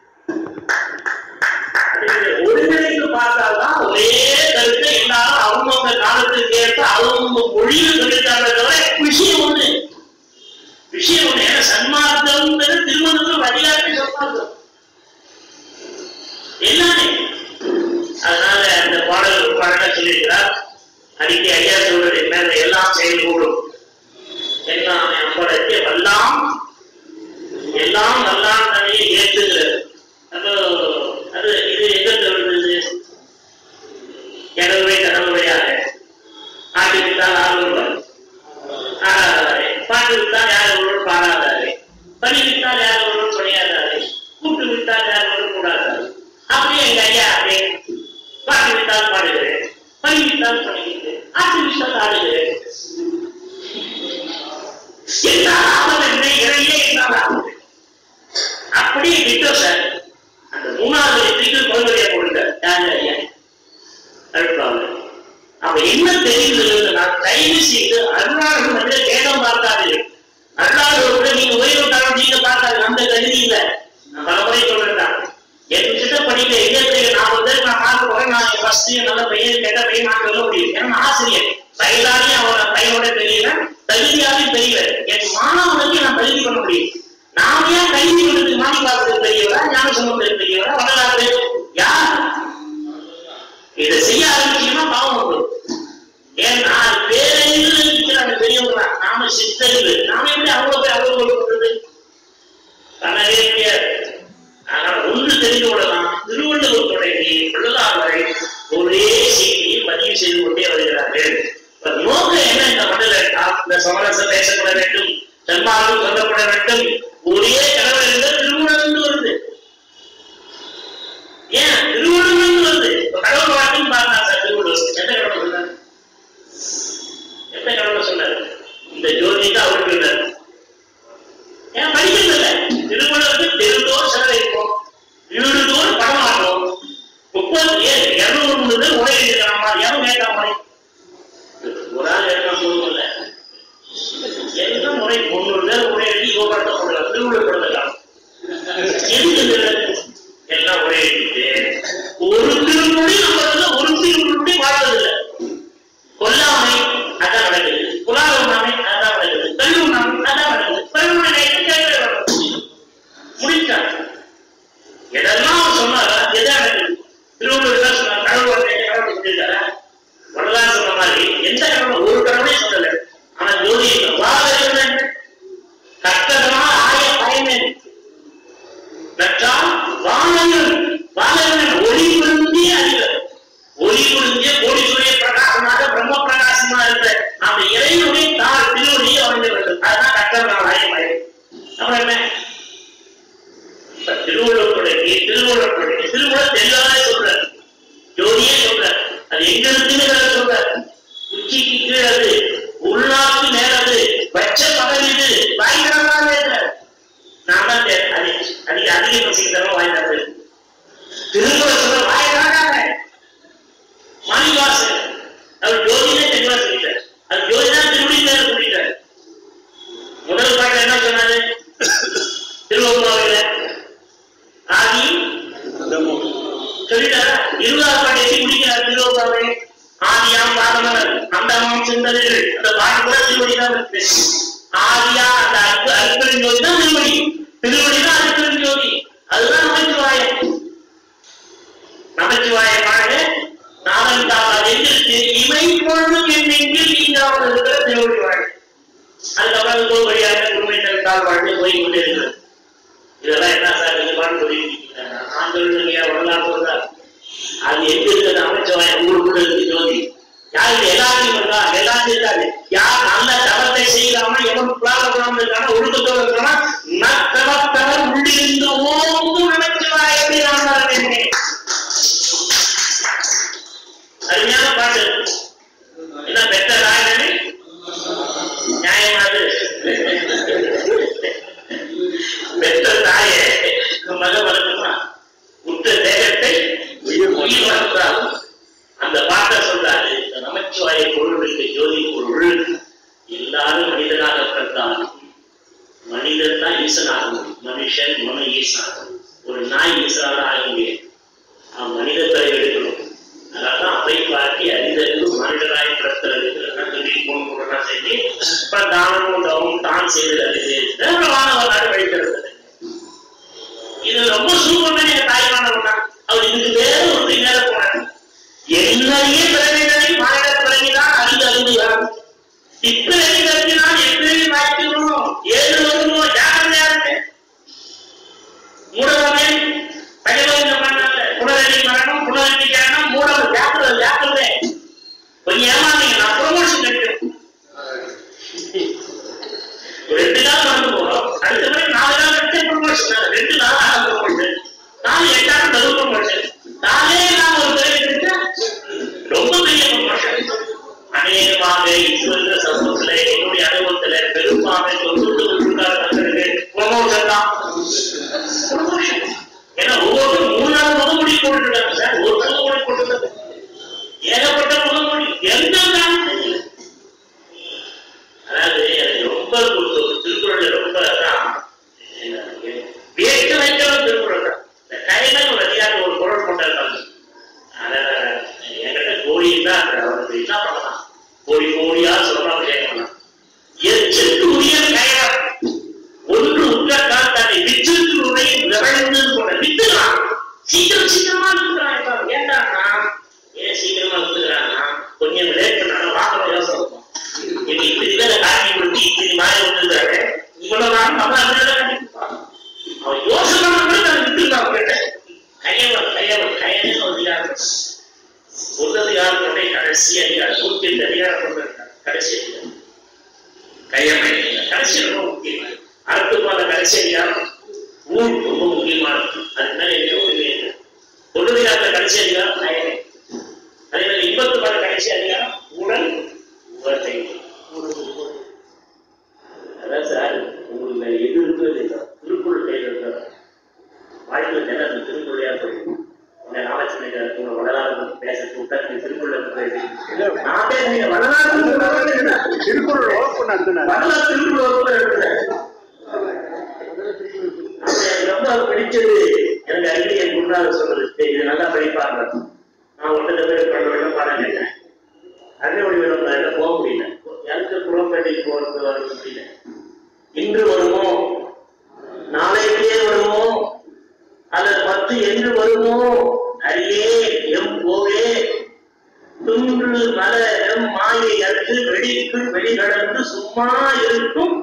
ஒருங்கிணைந்து பார்த்தால்தான் ஒரே கருத்தை எல்லாரும் அவங்கவுங்க காலத்துக்கு ஏற்ப அவங்க மொழியில் சொல்லிட்டாங்க தவிர விஷயம் ஒண்ணு விஷயம் ஒண்ணு. ஏன்னா சன்மார்க்கம் திருமணத்தில் வழியாட்டு சன்மார்க்கம் எல்லாமே. அதனால அந்த பாடல் ரொம்ப அழகா சொல்லியிருக்கிறார். அடிக்கடி ஐயா சொல்றது என்ன, எல்லாம் செயல்கூடும் எல்லாம் அம்பலத்தை வல்லாம் எல்லாம் நல்லாம் தன்னையை ஏற்றுகிறது. அப்போ அது இது எங்க சொல்றது? கடவுளை கடவுளையாக ஆட்டி விட்டால் ஆளுவர் ஆடாதாரே, பாட்டு விட்டால் யார் ஒருவர் பாடாதாரே, பணி விட்டால் யார் ஒருவர் பணியாதாரே, கூட்டு விட்டால் யார் ஒருவர் கூடாதாரே. அப்படியே எங்க ஐயா அப்படியே பாட்டு விட்டால் பாடுகிறேன், பணி விட்டால் பணிகிறேன், ஆட்டு விட்டால் ஆடுகிறேன். என்னால் ஆவதில்லை, இறையே என்னால் ஆகுது. அப்படியே விட்டோம் சார். அந்த மூணாவது வெற்றிக்கு கொள்கையை கொடுங்க யாரு ஐயா அழுப்பாங்க. அப்ப என்ன தெரியுது? நான் தயவு செய்து அருளாளர்கள் வந்து வேதம் பார்க்காது. அருளாளர்கள் கூட நீங்க உயர்வுக்காக நீங்க பார்க்காது. அந்த கருதி இல்ல. நான் பல முறை சொல்றேன். என் கிட்ட படிக்க எங்க நான் வந்து நான் பார்க்க போறேன். நான் ஃபர்ஸ்ட் நல்ல பையன் கெட்ட பையன் நான் சொல்ல முடியும். ஏன்னா ஆசிரியர் வயதாலையும் அவனோட பையனோட தெரியல, தகுதியாலையும் தெரியல. என் மாணவனுக்கு நான் தகுதி பண்ண முடியும். நாம ஏன் கைதி கொடுத்து மாடி பார்க்கறது தெரியவரா, ஞான சமூகத்துக்கு தெரியவரா, வரலாறு யார் இதை செய்ய ஆரம்பிச்சீங்கன்னா பாவம் வரும். ஏன்னா பேரையில் இருக்கிற அந்த பெரியவங்க நாம சித்தர்கள், நாம எப்படி அவ்வளவு பேர் அவ்வளவு கொடுக்குறது? தெளிவாக சொல்லப்பட வேண்டும். ஒரே கடவுள் இருந்தால் திருமணம் வருது. ஏன் திருமணம் வருது? கடவுள் வாழ்க்கையும் பார்த்தா சார் திருமணம் எந்த கடவுள் சொன்னார்? எந்த கடவுள் சொன்னார்? இந்த ஜோதி தான் அவருக்கு சொன்னார். ஏன் படிக்கிறது இல்லை? திருமணத்துக்கு தெருந்தோர் சிலை இருக்கும், வீடுதோர் படமாட்டோம். முப்பது ஏன் இருநூறு மூணு உரை இருக்கிறாமா? எவன் கேட்காம ஒரு ஆள் எழுதாம போதும் இல்லை. எந்த முறை முன்னூறு பேர் உரை எழுதி யோகாட்டம் போடலாம், திருவிழா போடலாம். எல்லாம் உரை எழுதிட்டு ஒரு திருமொழி நம்ம ஒரு திருமொழி வாழ்வதில்லை. கொல்லாமை அதான் நடக்குது, புலாவுண்ணாமை அதான் நடக்குது, கல்லுண்ணாமை அதான் நடக்குது. பருவனை முடித்தார். எதெல்லாம் அவர் சொன்னாரா எதா நடக்குது? திருவள்ளுவர் தான் சொன்னார் கடவுள் கடவுள் சொல்லியிருக்காரா? வரலாறு சொன்ன மாதிரி எந்த கடவுள் ஒரு கடவுளே சொல்லல. ஆனா ஜோதி வாழ கட்டணமா ஆய பயமே நற்றால் வாழவன் வாழவன் ஒளி பொருந்திய அறிவர், ஒளி பொருந்திய கோடிசுடைய பிரகாசமாக பிரம்ம பிரகாசமா இருக்கிற அந்த இறைவனை தாழ் திருவடியை அமைந்த வேண்டும். அதுதான் கட்டணம் ஆய பயம். அப்புறம் என்ன திருவள்ளுவருடைய திருவள்ளுவருடைய திருவள்ளுவர் தெளிவாக சொல்றார், ஜோதியே சொல்றார். அது எங்க இருக்குன்னு சொல்றார். உச்சிக்கு கீழது, உள்நாட்டு மேலது, பச்ச பகல் இது பயங்கரமாக இருக்கிறார். நான் தான் அதிக அதிக பசிக்கிறவங்க வாய்ந்தாரு. திருமணம் சொல்ற வாய்க்காக மணிவாசன் அவர் ஜோதியே தெளிவா சொல்லிட்டார். அது ஜோதிதான் திருவடி மேல சொல்லிட்டார். முதல் பாட்டு என்ன சொன்னாரு? திருவள்ளுவர்ல ஆதி சொல்லிட்டாரா? இருபதாம் பாட்டு எட்டி முடிக்கிறார் திருவள்ளுவரை. ஆதியாம் பாதமலர் அந்தமாம் சிந்தனைகள் அந்த பாட்டு கூட திருவடி தான் இருக்கு. ஆதியா அந்த அற்பு அற்புதம் ஜோதி தான் திருவடி, திருவடி தான் அற்புதம் ஜோதி. அதுதான் நமச்சிவாயம். நமச்சிவாயமாக நாதன் தாவால் எதிர்த்து இவை பொழுதும் என்னெங்கில் நீங்காமல் இருக்கிற திருவடி வாழ். அதுக்கப்புறம் தோல் வழியாக குடும்பத்தின் தாழ் வாழ்ந்து போய் கொண்டே இருக்கிறது. இதெல்லாம் என்ன சார் நீங்க பாட்டு சொல்லியிருக்கீங்க? நான் சொல்லுங்க வரலாறு சொல்றார். அது எங்க இருக்கிறது? அமைச்சவாயம் உங்களுக்குள்ள இருக்கு ஜோதி. யாருக்கு எல்லாத்தையும் இருக்கா? எல்லாத்தையும் இருக்காது. யார் நல்ல தவத்தை செய்யலாமா, எவன் புலாகலாம் இருக்கானா, ஒழுக்கத்தோடு இருக்கானா, நத்தவத்தவர் உள்ளிருந்து ஓங்கும் நமச்சிவாயத்தை நான் வரவேன். அருமையான பாட்டு. என்ன பெற்ற ராயனே நியாயமானது. பெற்ற தாயே மக வளர்க்குமா உற்ற தேகத்தை உயிர் வளர்த்தால் அந்த பாட்டை சொல்றாரு. நமச்சிவாய பொருளுக்கு ஜோதி பொருள் எல்லாரும் மனிதனாக பிறந்தாலும் மனிதன் தான் ஈசனாகும். மனுஷன் மன ஈசனாகும். ஒரு நாய் ஈசனாக ஆக முடியாது. அவன் மனித பிறகு எடுக்கணும். அதனால்தான் அவை பார்த்தி அறிதற்கு மனிதராய் பிறக்கிறது செஞ்சு இப்ப தானமும் தவமும் தான் செய்து மாணவனாக வழிகிறது. இது ரொம்ப சூப்பர். தாய்மானவன் அவர் இதுக்கு வேற ஒரு மேல போனார். என்னையே பிறவிகளை மாநில பிறவிதான் அறிந்து அறிந்துகிறார். இப்பிறவி கருத்தினால் எப்பிறவி வாய்க்கணும். ஏழு வருமோ ஜாக்கிரதையா இருக்கு. மூடவமே பகவந்த மரணம் புனரடி மரணம் புனரடி ஜானம் மூடவ ஜாக்கிரதை ஜாக்கிரதை. கொஞ்சம் ஏமாந்தீங்க. நான் ப்ரொமோஷன் கிடைக்கும். ரெண்டு நாள் வந்து போறோம். அடுத்த முறை நாலு நாள் எடுத்து ப்ரொமோஷன். ரெண்டு நாள் ஆக ப்ரொமோஷன். நாலு எட்டாயிரம் தரு ப்ரொமோஷன். நாலே நாள் ஒரு பேர் எடுத்து ரொம்ப பெரிய ப்ரொமோஷன். அநேகமாக இருக்கிற சமூகத்துல என்னுடைய அனுபவத்துல பெரும்பான்மை தொண்ணூறு ப்ரொமோஷன் தான். ப்ரொமோஷன் ஏன்னா ஒவ்வொருத்தரும் மூணு நாள் முகமொழி போட்டுருக்காங்க சார். ஒரு முகமொழி போட்டுருக்காங்க. ஏகப்பட்ட முகமொழி எந்த தெரியல. அதாவது எனக்கு ரொம்ப திருக்குறள் ரொம்ப வேட்டு வைக்கிறோம். திருக்குறள் தான் இந்த கையில ஒரு அதிகாரம் ஒரு குரல் போட்டிருக்காங்க. அத என்கிட்ட கோழி தான் அவருக்கு என்ன பண்ணலாம்? கோழி கோழியா சொல்லலாம் கேட்கலாம். எச்சத்து உயர் கயவர் ஒன்று உள்ள காத்தாடி விச்சத்து உரை விரைந்து போன வித்துக்கலாம். சீக்கிரம் சீக்கிரமா வித்துக்கிறான். ஏண்டானா ஏன் சீக்கிரமா வித்துக்கிறான்னா கொஞ்சம் லேட் பண்ணாலும் வாக்குற யோசனை இருக்கும். இப்படி இதை காட்டி கொடுத்து இப்படி மாறி விட்டுருக்காரு. இவ்வளவு நாள் நம்ம அதனால கண்டிப்பான் அவன் யோசனை நான் வித்துருக்கான். கேட்ட கையவர் கையவர் கையன்னு ஒரு அதிகாரம். ஒரு அதிகாரம் கடைசி அதிகாரம் நூத்தி எட்டு அதிகாரம் கொண்டிருக்காங்க. கடைசி அதிகாரம் கையமை கடைசி ரொம்ப முக்கியமானது. அறுத்து போன கடைசி அதிகாரம் ஊர் ரொம்ப முக்கியமானது. அதுதான் எனக்கு ஒன்றுமே இல்லை. தொழுகையாற்ற கடைசி அதிகாரம் நயனை. அதே மாதிரி இன்பத்து போன கடைசி அதிகாரம் உடல் உடலை. அதான் சார் உங்களுக்கு எது இருக்கிறது இல்லை. திருக்குறள் கையில் இருக்கிற வாழ்க்கையில் நிலத்து திருக்குறளையா போயிடும். உங்க ஆலோசனை உங்க வரலாறு பேச கூட்ட திருக்குறள் நான் பேசுறீங்க வரலாறு திருக்குறள் வகுப்பு நடத்தினேன். வரலாறு திருக்குறள் வகுப்பு நடத்தினேன். ரொம்ப பிடிச்சது எனக்கு அடிக்கடி என் குருநாதர் சொல்றது, இது நல்லா படிப்பாங்க. நான் ஒன்றரை பேர் பண்ண பாடம் கேட்டேன். அண்ணன் வடிவம் போக முடியல. எனக்கு புறப்பேட்டைக்கு போறது வர முடியல. இன்று வருமோ நாளைக்கே வருமோ அல்லது பத்து என்று வருமோ அரியே எம் போவே துன்று மல எம் மாயை அற்று வெளிக்குள் வெளிகடந்து சும்மா இருக்கும்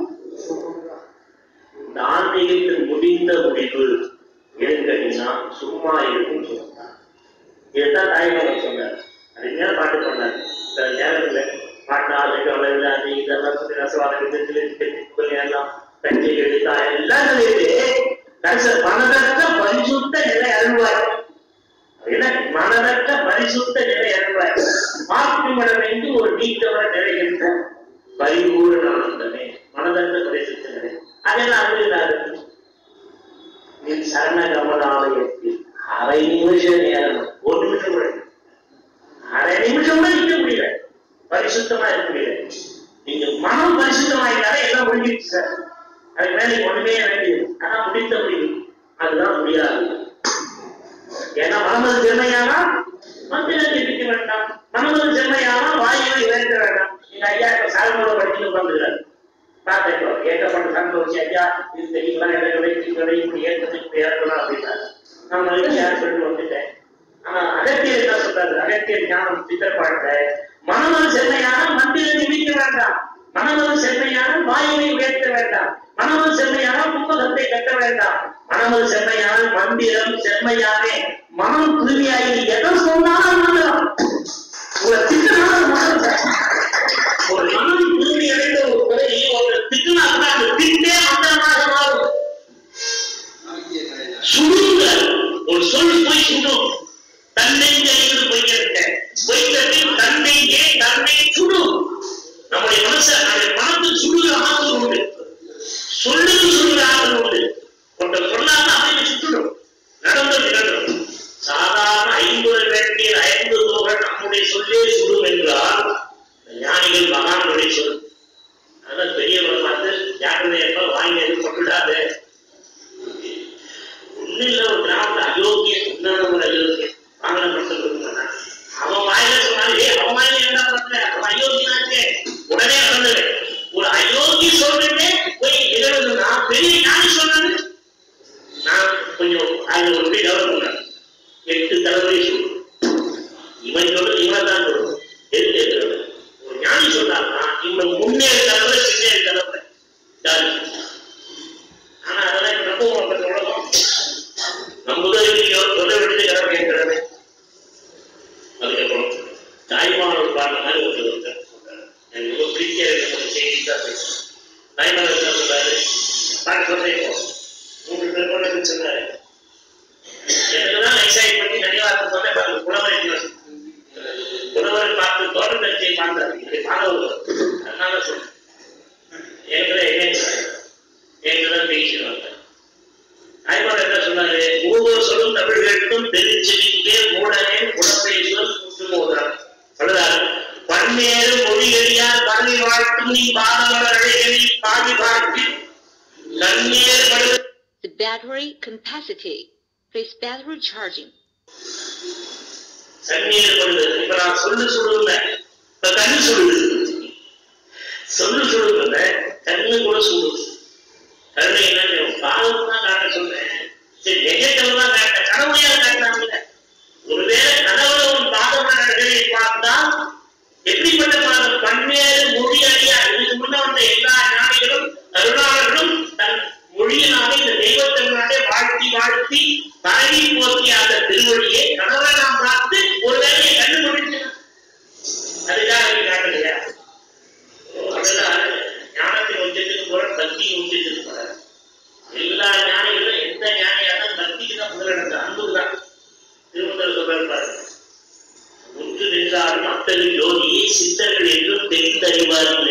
ஆன்மீகத்தின் முடிந்த முடிவு எதுனா சும்மா இருக்கும் சொன்னார். இதுதான் தாய்மகன் சொன்னார். அருமையான பாட்டு பண்ணார். நேரத்துல பாட்டு ஆளுக்கு இதெல்லாம் சொல்லி ரசவாதம் எல்லாம் கட்சி எழுத்தா எல்லாம் சொல்லிட்டு மனதற்ற பரிசுத்த நிலை அருள்வார். மனதற்ற பரிசுத்த நிலை அருள்வார். மாற்றுமடம் என்று ஒரு நீக்கவர நிறைகின்ற பரிபூர்ண ஆனந்தமே மனதற்ற பரிசுத்த நிலை. அதெல்லாம் அருள்கிறாரு. நீ சரண கமலாலயத்தில் அரை நிமிஷ நேரம் ஒரு நிமிஷம் கூட அரை நிமிஷம் கூட நிற்க முடியல. பரிசுத்தமா இருக்க முடியல. நீங்க மனம் பரிசுத்தமாயிட்டாலே எல்லாம் முடிஞ்சிருச்சு சார். அதுக்கு மேல நீங்க ஒண்ணுமே வேண்டியது. ஆனா முடித்த முடிவு அதுதான் முடியாது. ஏன்னா மனமது செம்மையானா மந்திரத்தை பிடிக்க வேண்டாம். மனமது செம்மையானா வாயுவை இழக்க வேண்டாம். நீங்க ஐயா இப்ப சாலமோட படிச்சு உட்காந்துக்கிறாரு. பார்த்தேன் ஏற்கப்பட்ட சண்டை வச்சு ஐயா இது தெரியுங்களா இடங்களை இப்படி ஏற்கனவே இப்படி ஏற்கலாம் அப்படின்னாரு. நான் மனிதன் யார் சொல்லிட்டு வந்துட்டேன். ஆனா அகத்தியர் என்ன சொல்றாரு? அகத்தியர் ஞானம் சித்திரப்பாட்ட மனமது செம்மையான மந்திரத்தை பிடிக்க வேண்டாம். மனமது செம்மையான வாயுவை உயர்த்த வேண்டாம். மனமது செம்மையான புத்தகத்தை கட்ட வேண்டாம். மனமது செம்மையான மந்திரம் செம்மையானே மனம் தூய்மையாகி எதை சொன்னாலும் மந்திரம் உங்களை திட்டனாலும் மனம் ஒரு மனம் தூய்மை அடைந்த ஒரு குறை ஒரு திட்டுனா கூட அந்த திட்டே மந்திரமாக மாறும். சுடுங்க ஒரு சொல் போய் சுடும். தன்னை கையில் பொய்யிருக்க பொய்களில் தன்னை ஏன் தன்னை சுடும். நம்முடைய மனசை நம்முடைய மனத்தில் சுடுகிற ஆற்றல் உண்டு. சொல்லுக்கு சுடுகிற ஆற்றல் உண்டு. ஒருத்தர் சொல்லாம அமைதி சுட்டுடும். நடந்தது நடக்கும். சாதாரண ஐம்பது வேண்டிய ஐந்து தோகள் நம்முடைய சொல்லே சுடும் என்றால் ஞானிகள் மகான்களுடைய சொல். அதான் பெரியவர்கள் பார்த்து ஜாக்கிரதை என்பால் வாங்கி எதுவும் கொண்டுடாது. ஒண்ணு இல்ல ஒரு கிராமத்துல அயோக்கியம் இன்னொரு ஒரு அயோக்கியம் வாங்கன படுத்த அவன் வாயில சொன்னாலே அவன் வாயில என்ன பண்ற அவன் அயோக்கியனாச்சே உடனே சொன்னது ஒரு அயோக்கி சொல்றேன்னே போய் எழுதுனா பெரிய ஞானி சொன்னது. நான் கொஞ்சம் அது ஒரு டெவலப் பண்ண எட்டு தலைமுறை சொல்லுவேன். இவன் சொல்றது இவன் தான் சொல்லுவோம். எது எது ஒரு ஞானி சொன்னாங்கன்னா இவன் முன்னேறு தலைமுறை பின்னேறு தலைமுறை ஜாதி. ஆனா அதெல்லாம் ரொம்ப உலகம் நம்புதோ சொல்ல விடுத்து கிடமை என்கிறது. அதுக்கப்புறம் தாய்மானவர் பாடுற மாதிரி ஒரு சொல்றாரு. எனக்கு ரொம்ப பிடிக்க செய்தி தான் பேசுறேன். தாய்மானவர் என்ன சொல்றாரு? பாட்டு சொல்றேன். மூன்று பேர் கொண்டு சொன்னாரு. எனக்குதான் எக்ஸைட் பண்ணி நினைவாக்க சொன்னேன். பாருங்க புலவரை புலவரை பார்த்து தோட்டத்தை பார்த்தாரு. இப்படி மாணவர்கள் அதனால சொல்றேன். எனக்குதான் என்ன எனக்குதான் பேசிடுவாங்க. தாய்மானவர் என்ன சொன்னாரு? ஒவ்வொரு சொல்லும் தமிழ் கேட்டும் தெரிஞ்சிருக்கே மூடனே குணப்பேசுவல் சுற்றுமோதான் சொல்றாரு. பன்னேறு மொழிகளியார் பள்ளி வாழ்த்தும் நீ பாதமலர் அழைகளில் பாதி வாழ்த்தி நன்னேறு படுவது. The battery capacity. Please battery charging. சன்னேறு படுவது. இப்ப நான் சொல்லு சொல்லுங்க. இப்ப கண்ணு சொல்லுது. சொல்லு சொல்லுங்க. கண்ணு கூட சொல்லுது. கருணை என்ன பாதம் தான் காட்ட சொல்றேன். சரி நெகட்டிவ் தான் காட்ட கடவுளையா காட்டினாங்க. ஒருவேளை கடவுளை ஒரு பாதமலர்களை பார்த்தால் எப்படிப்பட்ட பாதம்? பன்னேறு மொழி அடியா இதுக்கு முன்ன வந்த எல்லா ஞானிகளும் கருணாளர்களும் தன் மொழியினாலே இந்த தெய்வத்தினாலே வாழ்த்தி வாழ்த்தி பரவி போக்கிய அந்த திருமொழியை கடவுளை நாம் பார்த்து ஒரு வேலையை கண்டுபிடிச்சு அதுக்காக காட்டலையா? அதெல்லாம் ஞான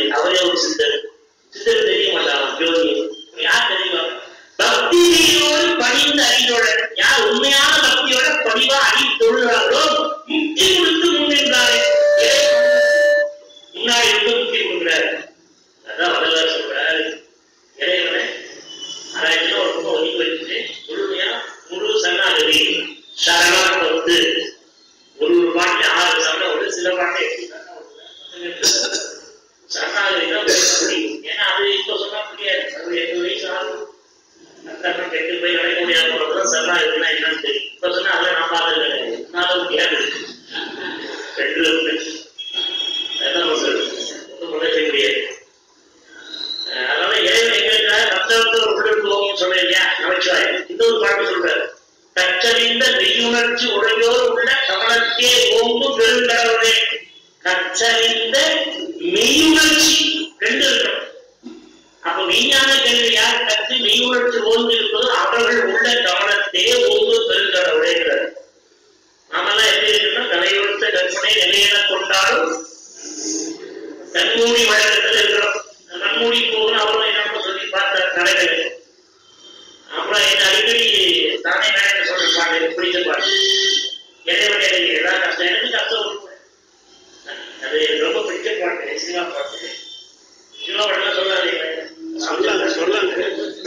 அவரே ஒரு சித்தர். சித்தர் தெரிய மாட்டாங்க ஜோதி யார் தெரியுமா? பக்தியோடு பணிந்த அடியோடன் யார் உண்மையான பக்தியோட பணிவா அடி தொழுகிறார்களோ முக்தி கொடுத்து முன்னின்றாரே முன்னாடி இருந்து முக்தி கொடுக்கிறாரு. அதான் வள்ளலார் சொல்றாரு, இறைவனை ஆராய்ச்சி ஒரு பக்கம் ஒதுக்கி வச்சுட்டு முழுமையா முழு சரணாகதி சரணம் வந்து ஒரு ஒரு பாட்டு ஆறு சரணம் ஒரு சில பாட்டை சரணாகதி தான் முடியும். ஏன்னா அது இப்ப சொன்னா புரியாது. அது எட்டு வயசு ஆகும் அத்தனை கெட்டு போய் நடக்க முடியாத போறதுதான் சரணாகதினா என்னன்னு தெரியும். இப்ப சொன்னா அதெல்லாம் நான் பார்த்தது கிடையாது. அதனால முடியாது ரெண்டு அதான் ஒன்றும் பண்ண செய்ய முடியாது. அதனால இறைவன் எங்க ரத்தத்தை ஒரு விடுவோம்னு சொன்னேன் இல்லையா நமச்சிவாய். இந்த ஒரு பாட்டு சொல்றாரு, கற்றறிந்த மெய்யுணர்ச்சி உடையோர் உள்ள கமலத்தே ஓங்கும் பெருங்கடவுளே. கற்றறிந்த மெய்யுணர்ச்சி ரெண்டு இருக்கணும். அப்ப மெய்ஞான கேள்வி யார் கற்று மெய்யுணர்ச்சி ஓங்கி இருப்பதோ அவர்கள் உள்ள கமலத்தே ஓங்கும் பெருங்கடவுளேங்கிறார். நாமெல்லாம் எப்படி இருக்கணும்? தலையொழுத்த கற்பனை நிலையில கொண்டாடும் கண்மூடி வழக்கத்தில் இருக்கிறோம். கண்மூடி போகணும் அவரும் என்ன சொல்லி பார்த்தார் கடைகள். அப்புறம் என்ன அடிக்கடி தானே வேலை சொல்ற பாட்டு எனக்கு பிடிச்ச பாட்டு. இறைவனை ஏதாவது கஷ்டம் எனக்கு கஷ்டம் அது ரொம்ப பிடிச்ச பாட்டு. சினிமா பாட்டு சினிமா பாட்டுலாம் சொல்லாதீங்க சொல்லாங்க.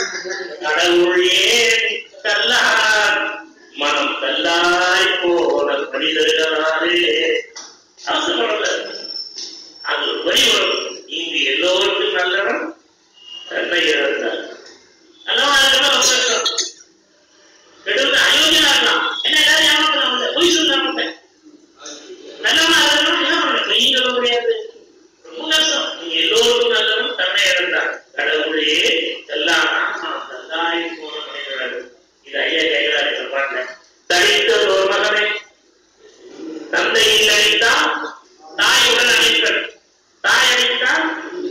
கடவுளே தல்லார் மனம் தல்லாய் போன மனிதர்களாலே அவசரப்படல. அது வரி வரும். இங்கு எல்லோருக்கும் நல்லவன் தன்னை இழந்தார். நல்லவா இருக்கலாம் ரொம்ப கஷ்டம். கெடுவது அயோக்கியனா இருக்கலாம். என்ன எல்லாரும் ஏமாத்தலாம், பொய் சொல்லாம நல்லவனா இருக்கணும். என்ன பண்ண பொய் சொல்ல முடியாது, ரொம்ப கஷ்டம். நீங்க எல்லோருக்கும் நல்லவன் தன்னை இழந்தார். கடவுளே எல்லாம் தல்லாய் போன மனிதர்கள். இது ஐயா கேட்கிறார் இந்த பாட்டுல. தடித்தது ஒரு மகனை தந்தையில் அடித்தால் தாயுடன் அணைப்பர். தாய் அணைத்தால்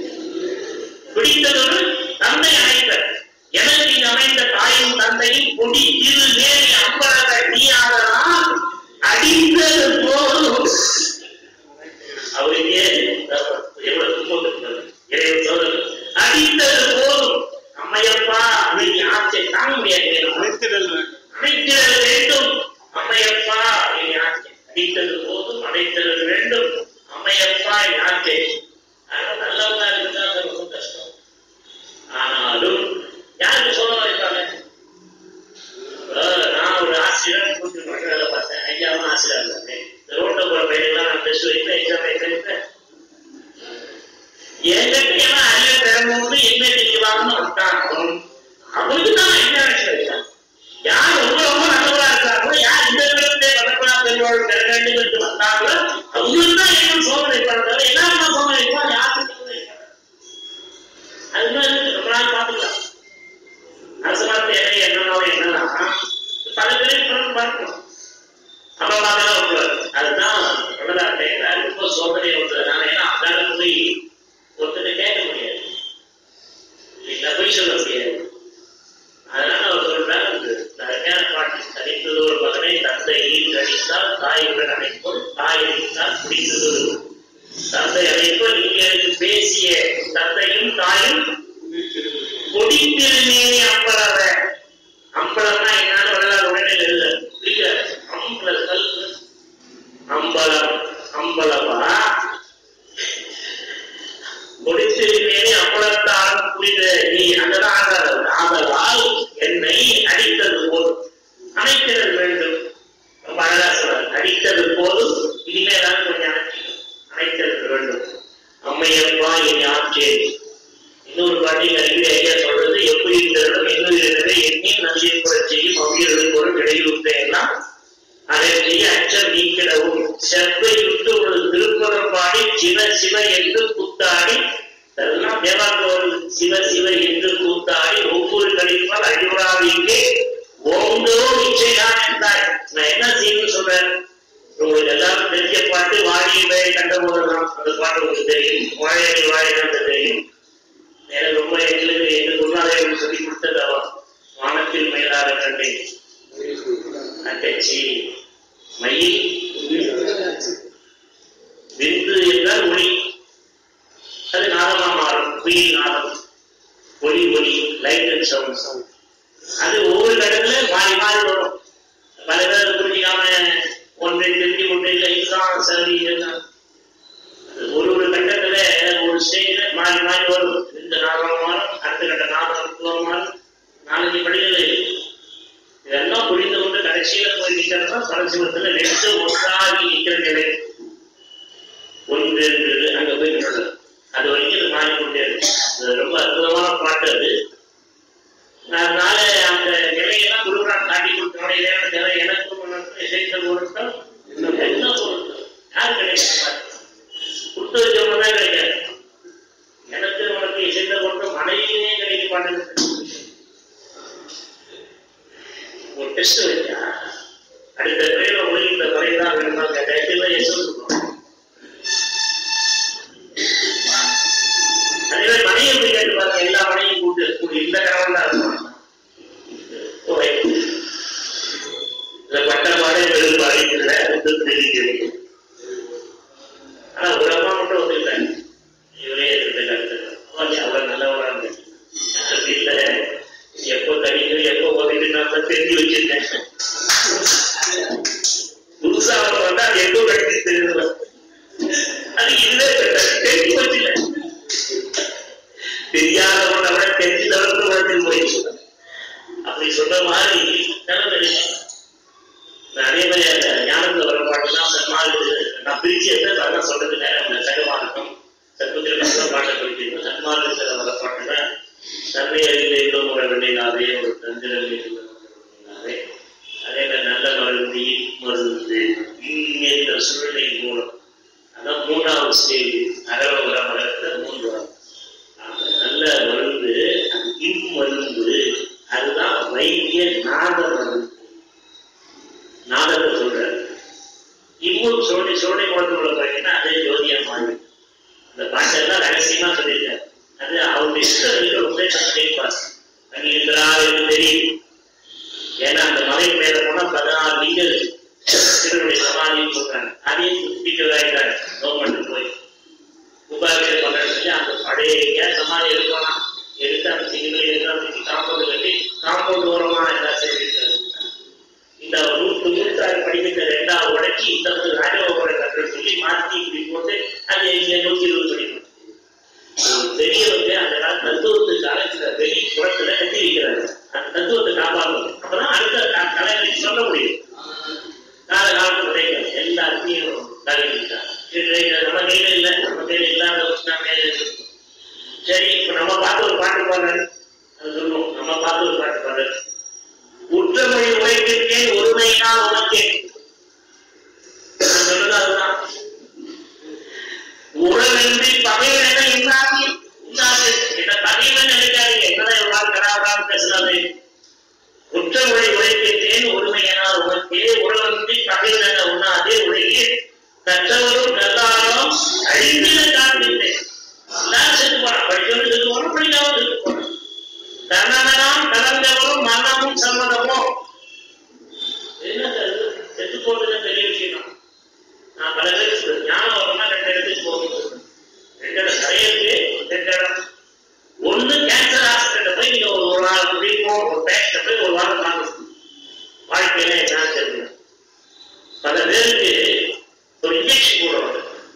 பிடித்ததொரு தந்தை அணைப்பர். எனக்கு அமைந்த தாயும் தந்தையும் கொடி திரு நேரி அம்பரக நீயாதனால் அடித்தது போதும். அவருக்கே எவ்வளவு துன்பம் இறைவன் சொல்றது. அடித்தது போதும் அம்மையப்பா நீ ஆட்சியை தாங்க முடியாது. அனைத்திடல் அனைத்திடல் வேண்டும் அம்மையப்பா நீ ஆட்சி. அடித்தது போதும் அனைத்திடல் வேண்டும் அம்மையப்பா நீ ஆட்சி. நல்லவங்க இருக்குதா ரொம்ப கஷ்டம். ஆனாலும் யாருக்கு சொல்ல வைப்பாங்க? நான் ஒரு ஆசிரியர் கூட்டு வேலை பார்த்தேன். ஐயாவும் ஆசிரியர் இருந்தேன். ரோட்ட போற பையன்லாம் நான் டெஸ்ட் வைப்பேன், எக்ஸாம் வைப்பேன். என்கிட்ட எல்லாம் அறிய பெறணும்னு என்ன தெரியலாம்னு வந்தாலும் அவருக்கு தான் எக்ஸாமினேஷன் வைக்கிறேன். யார் ரொம்ப ரொம்ப நல்லவரா இருக்காங்களோ, யார் இந்த விதத்தை வளர்ப்பா பெருவாள் பெற வேண்டும் என்று வந்தாங்களோ அவங்களுக்கு தான் என்ன சோதனை பண்ண எல்லாரும் தான் சோதனை வைப்பாங்க. யாருக்கு அது மாதிரி ரொம்ப நாள் பார்த்துக்கலாம். அரசு மரத்து என்ன என்னன்னாலும் என்னன்னா பல பேரையும் பார்க்கணும். அப்புறம் தான் விட்டுவாரு. அதுதான் வள்ளலார் கேட்கிறார். ரொம்ப சோதனை விட்டுறதுனால ஏன்னா அதால போய் ஒருத்தனை கேட்க முடியாது, இல்லைங்களா, போய் சொல்ல முடியாது. அதனால அவர் சொல்றாரு அருமையான பாட்டு. தனித்தது ஒரு மகனை தந்தையில் அடித்தால் தாயுடன் அணைப்போம், தாய் அடித்தால் பிடித்தது தந்தை அணைப்போம். நீங்க பேசிய தந்தையும் தாயும் கொடித்திருநேரி அம்பலவ. அம்பலம்னா என்னன்னு வள்ளலார் உடனே எழுத புரியாது. அம்பலங்கள் அம்பலம் அம்பலமா கொடித்திருநேரி அம்பலத்தாலும் புரித நீ அங்கதான் ஆகாத. ஆதலால் என்னை அடித்தது போதும் அணைக்கிறது வேண்டும். ரொம்ப அழகா சொல்றாரு. அடித்தது போதும் இனிமேதான் கொஞ்சம் அணைக்கிறது வேண்டும். அம்மையப்பா என் ஆற்றேன். இன்னொரு பாட்டில் அடிக்கடி ஐயா சொல்றது, எப்படி இருந்தாலும் இன்னொரு எண்ணி நசியப்பட செய்யும் அவ்வியர்களுக்கு ஒரு இடையூறுத்தையெல்லாம் அதை செய்ய அச்சம் நீக்கிடவும் செப்பை விட்டு ஒரு திருப்பதம் பாடி சிவ சிவ என்று கூத்தாடி அதெல்லாம் தேவாக்கள் சிவ சிவ என்று கூத்தாடி ஒவ்வொரு கடிப்பால் அழிவுறாவிங்கே ஓங்கோ நிச்சயம் என்றாய். நான் என்ன செய்யணும்னு சொல்றேன். உங்களுக்கு எல்லாரும் தெரிஞ்ச பாட்டு வாடியை கண்ட போதெல்லாம் அந்த பாட்டு உங்களுக்கு தெரியும். வாழையடி வாழைதான் தெரியும். எனக்கு ரொம்ப எங்களுக்கு எங்க குருநாதர் சொல்லி கொடுத்ததவா வானத்தில் மேலாக கண்டேன் அட்டச்சி மயில் விந்து என்றால் ஒளி. அது நாதமாக அது ஒவ்வொரு இடத்துல மாறி மாறி வரும். பல பேர் புரிஞ்சிக்காம ஒன்றை திரும்பி ஒன்றை இல்லை இதுதான் சரி. ஒரு ஒரு கட்டத்துல ஒரு ஸ்டேஜ்ல மாறி மாறி வரும். இந்த நாகம் மாறும், அடுத்த கட்ட நாகம் மாறும், நாலஞ்சு படிகள் இதெல்லாம் புரிந்து கொண்டு கடைசியில போய் நிற்கிறதா பரசிவத்துல ரெண்டு ஒன்றாகி நிற்கிற நிலை ஒன்று அங்க போய் நிற்கிறது. அது வரைக்கும் மாறிக்கொண்டே இருக்கு. ரொம்ப அற்புதமான பாட்டு அது. அதனால அந்த நிலையெல்லாம் குருகுரான் காட்டி கொடுத்தோட நிலை எனக்கும் இசைத்த பொருட்கள் என்ன பொருட்கள் யாரு கிடைக்க கொடுத்து வச்சவங்க தான் கிடைக்காது. எனக்கு உனக்கு இசைத்த பொருட்கள் மனைவியே கிடைக்க மாட்டேங்குது. ஒரு டெஸ்ட் வச்சா அடுத்த பிறகு போய் இந்த வரைதான் வேணுமா கேட்டேன். அதே மாதிரி மனையை போய் கேட்டு பாருங்க. எல்லா மனையும் கூட்டு இந்த கணவன் தான் இருக்கும். இந்த பட்டப்பாடே பெரும்பாடு இல்லை தெரிவிக்கிறது. ஆனா ஒரு அம்மா மட்டும் வந்துருக்காங்க. இவரே இருக்காங்க. அவ்வளவு நல்லவரா இருந்தேன். வீட்டுல எப்போ தனிக்கு எப்போ உதவி நான் தெரிஞ்சு வச்சிருக்கேன். புதுசா வந்தா அது எப்போ கட்டி தெரியுது. அது இல்லை தெரிஞ்சு வச்சுல தெரியாதவன் அவனை தெரிஞ்சு தவிர்த்து வளர்த்து போயிடுச்சு. அப்படி சொன்ன மாதிரி அதே மாதிரி அந்த ஞானத்துல வர பாட்டுனா சன்மால் நான் பிரிச்சு எடுத்து சொல்றது நேரம் சகமானக்கம் சர்வத்திர பாட்டை பிடிச்சிருக்கோம். சன்மார்க்கத்துல வர பாட்டுனா தன்னை அறிந்த முறை வெள்ளையினாவே ஒரு தந்திரமே அதே மாதிரி நல்ல மருந்து மருந்து என்ற சூழ்நிலை மூலம் அதான் மூன்றாவது ஸ்டேஜ். அகரவர மரத்துல மூன்றாவது அந்த நல்ல மருந்து இம்மருந்து அதுதான் வைத்திய நாத மருந்து. நாதத்தை சொல்ற இம்மூர் சோழி சோழை குளத்துக்குள்ள போயிட்டீங்கன்னா அதே ஜோதியா மாறி அந்த பாட்டெல்லாம் ரகசியமா சொல்லியிருக்காரு. அது அவருடைய இஷ்டம் ரொம்ப கேட்பார். அங்க இருக்கிறார் என்று தெரியும். ஏன்னா அந்த மலை மேல போனா பதினாறு லிங்கர் திருவடைய சமாதின்னு சொல்றாங்க. அதையும் சுத்திக்கிறதாயிட்டாங்க கவர்மெண்ட் போய் உபாபிஷேகம் பண்றது. அந்த பழைய சமாதி எடுக்கணும் எடுத்து அந்த சிங்களை எடுத்து காம்பவுண்ட் கட்டி காம்பவுண்ட் ஓரமா எல்லாத்தையும் எடுத்தாரு. இந்த நூற்று நூற்றாறு படிக்கிற ரெண்டாவது உடச்சி இந்த ராஜகோபுர கற்று சொல்லி மாற்றி இப்படி போட்டு அது இங்க நூத்தி இருபது படிக்கணும். பெரியவங்க அந்த தத்துவத்துக்காக சில வெளி புறத்துல கட்டி வைக்கிறாங்க. அந்த தத்துவத்தை காப்பாற்றணும். அப்பதான் அடுத்த கலைஞரை சொல்ல முடியும். கால காலத்து கிடைக்கும் எல்லாத்தையும் தலைவிட்டாங்க. நம்ம கையில இல்லை, நம்ம கையில இல்லாத சரி. இப்ப நம்ம பார்த்து ஒரு பாட்டு பாடுறாரு அது சொல்லுவோம். நம்ம பார்த்து ஒரு பாட்டு பாடுறாரு உற்றமொழி உழைப்பிற்கேன் ஒருமையினால் உனக்கே சொல்றது அதுதான். உறவின்றி பகைவன இன்னாது இன்னாது என்ன பகைவன் நினைக்காதீங்க. என்னதான் எவ்வளவு கடாவடான்னு பேசுறாரு. உற்றமொழி உழைப்பிற்கேன் ஒருமையினால் உனக்கே உறவின்றி பகைவன உண்ணாதே உலகே கற்றவரும் நல்லாரும் அழிந்திட காண்பித்தேன். எல்லாரும் செத்து போறான். படிச்சவரும் செத்து போறோம், படிக்காமல் செத்து போறோம். தன்னனாம் கலந்தவரும் மன்னமும் சம்மதமும் என்ன செத்து போறது பெரிய விஷயம். நான் பல பேருக்கு ஞானம் வரணும்னா ரெண்டு இடத்துக்கு போகணும். ரெண்டு இடம் தலையிருக்கு. ரெண்டு இடம் ஒண்ணு கேன்சர் ஹாஸ்பிட்டல் போய் நீங்க ஒரு ஒரு நாள் குடிப்போம். ஒரு பேக்ட போய் ஒரு வாரம் பார்க்கணும். வாழ்க்கையில என்ன தெரியும். பல பேருக்கு ஒரு இன்ஜெக்ஷன் போடுவாங்க.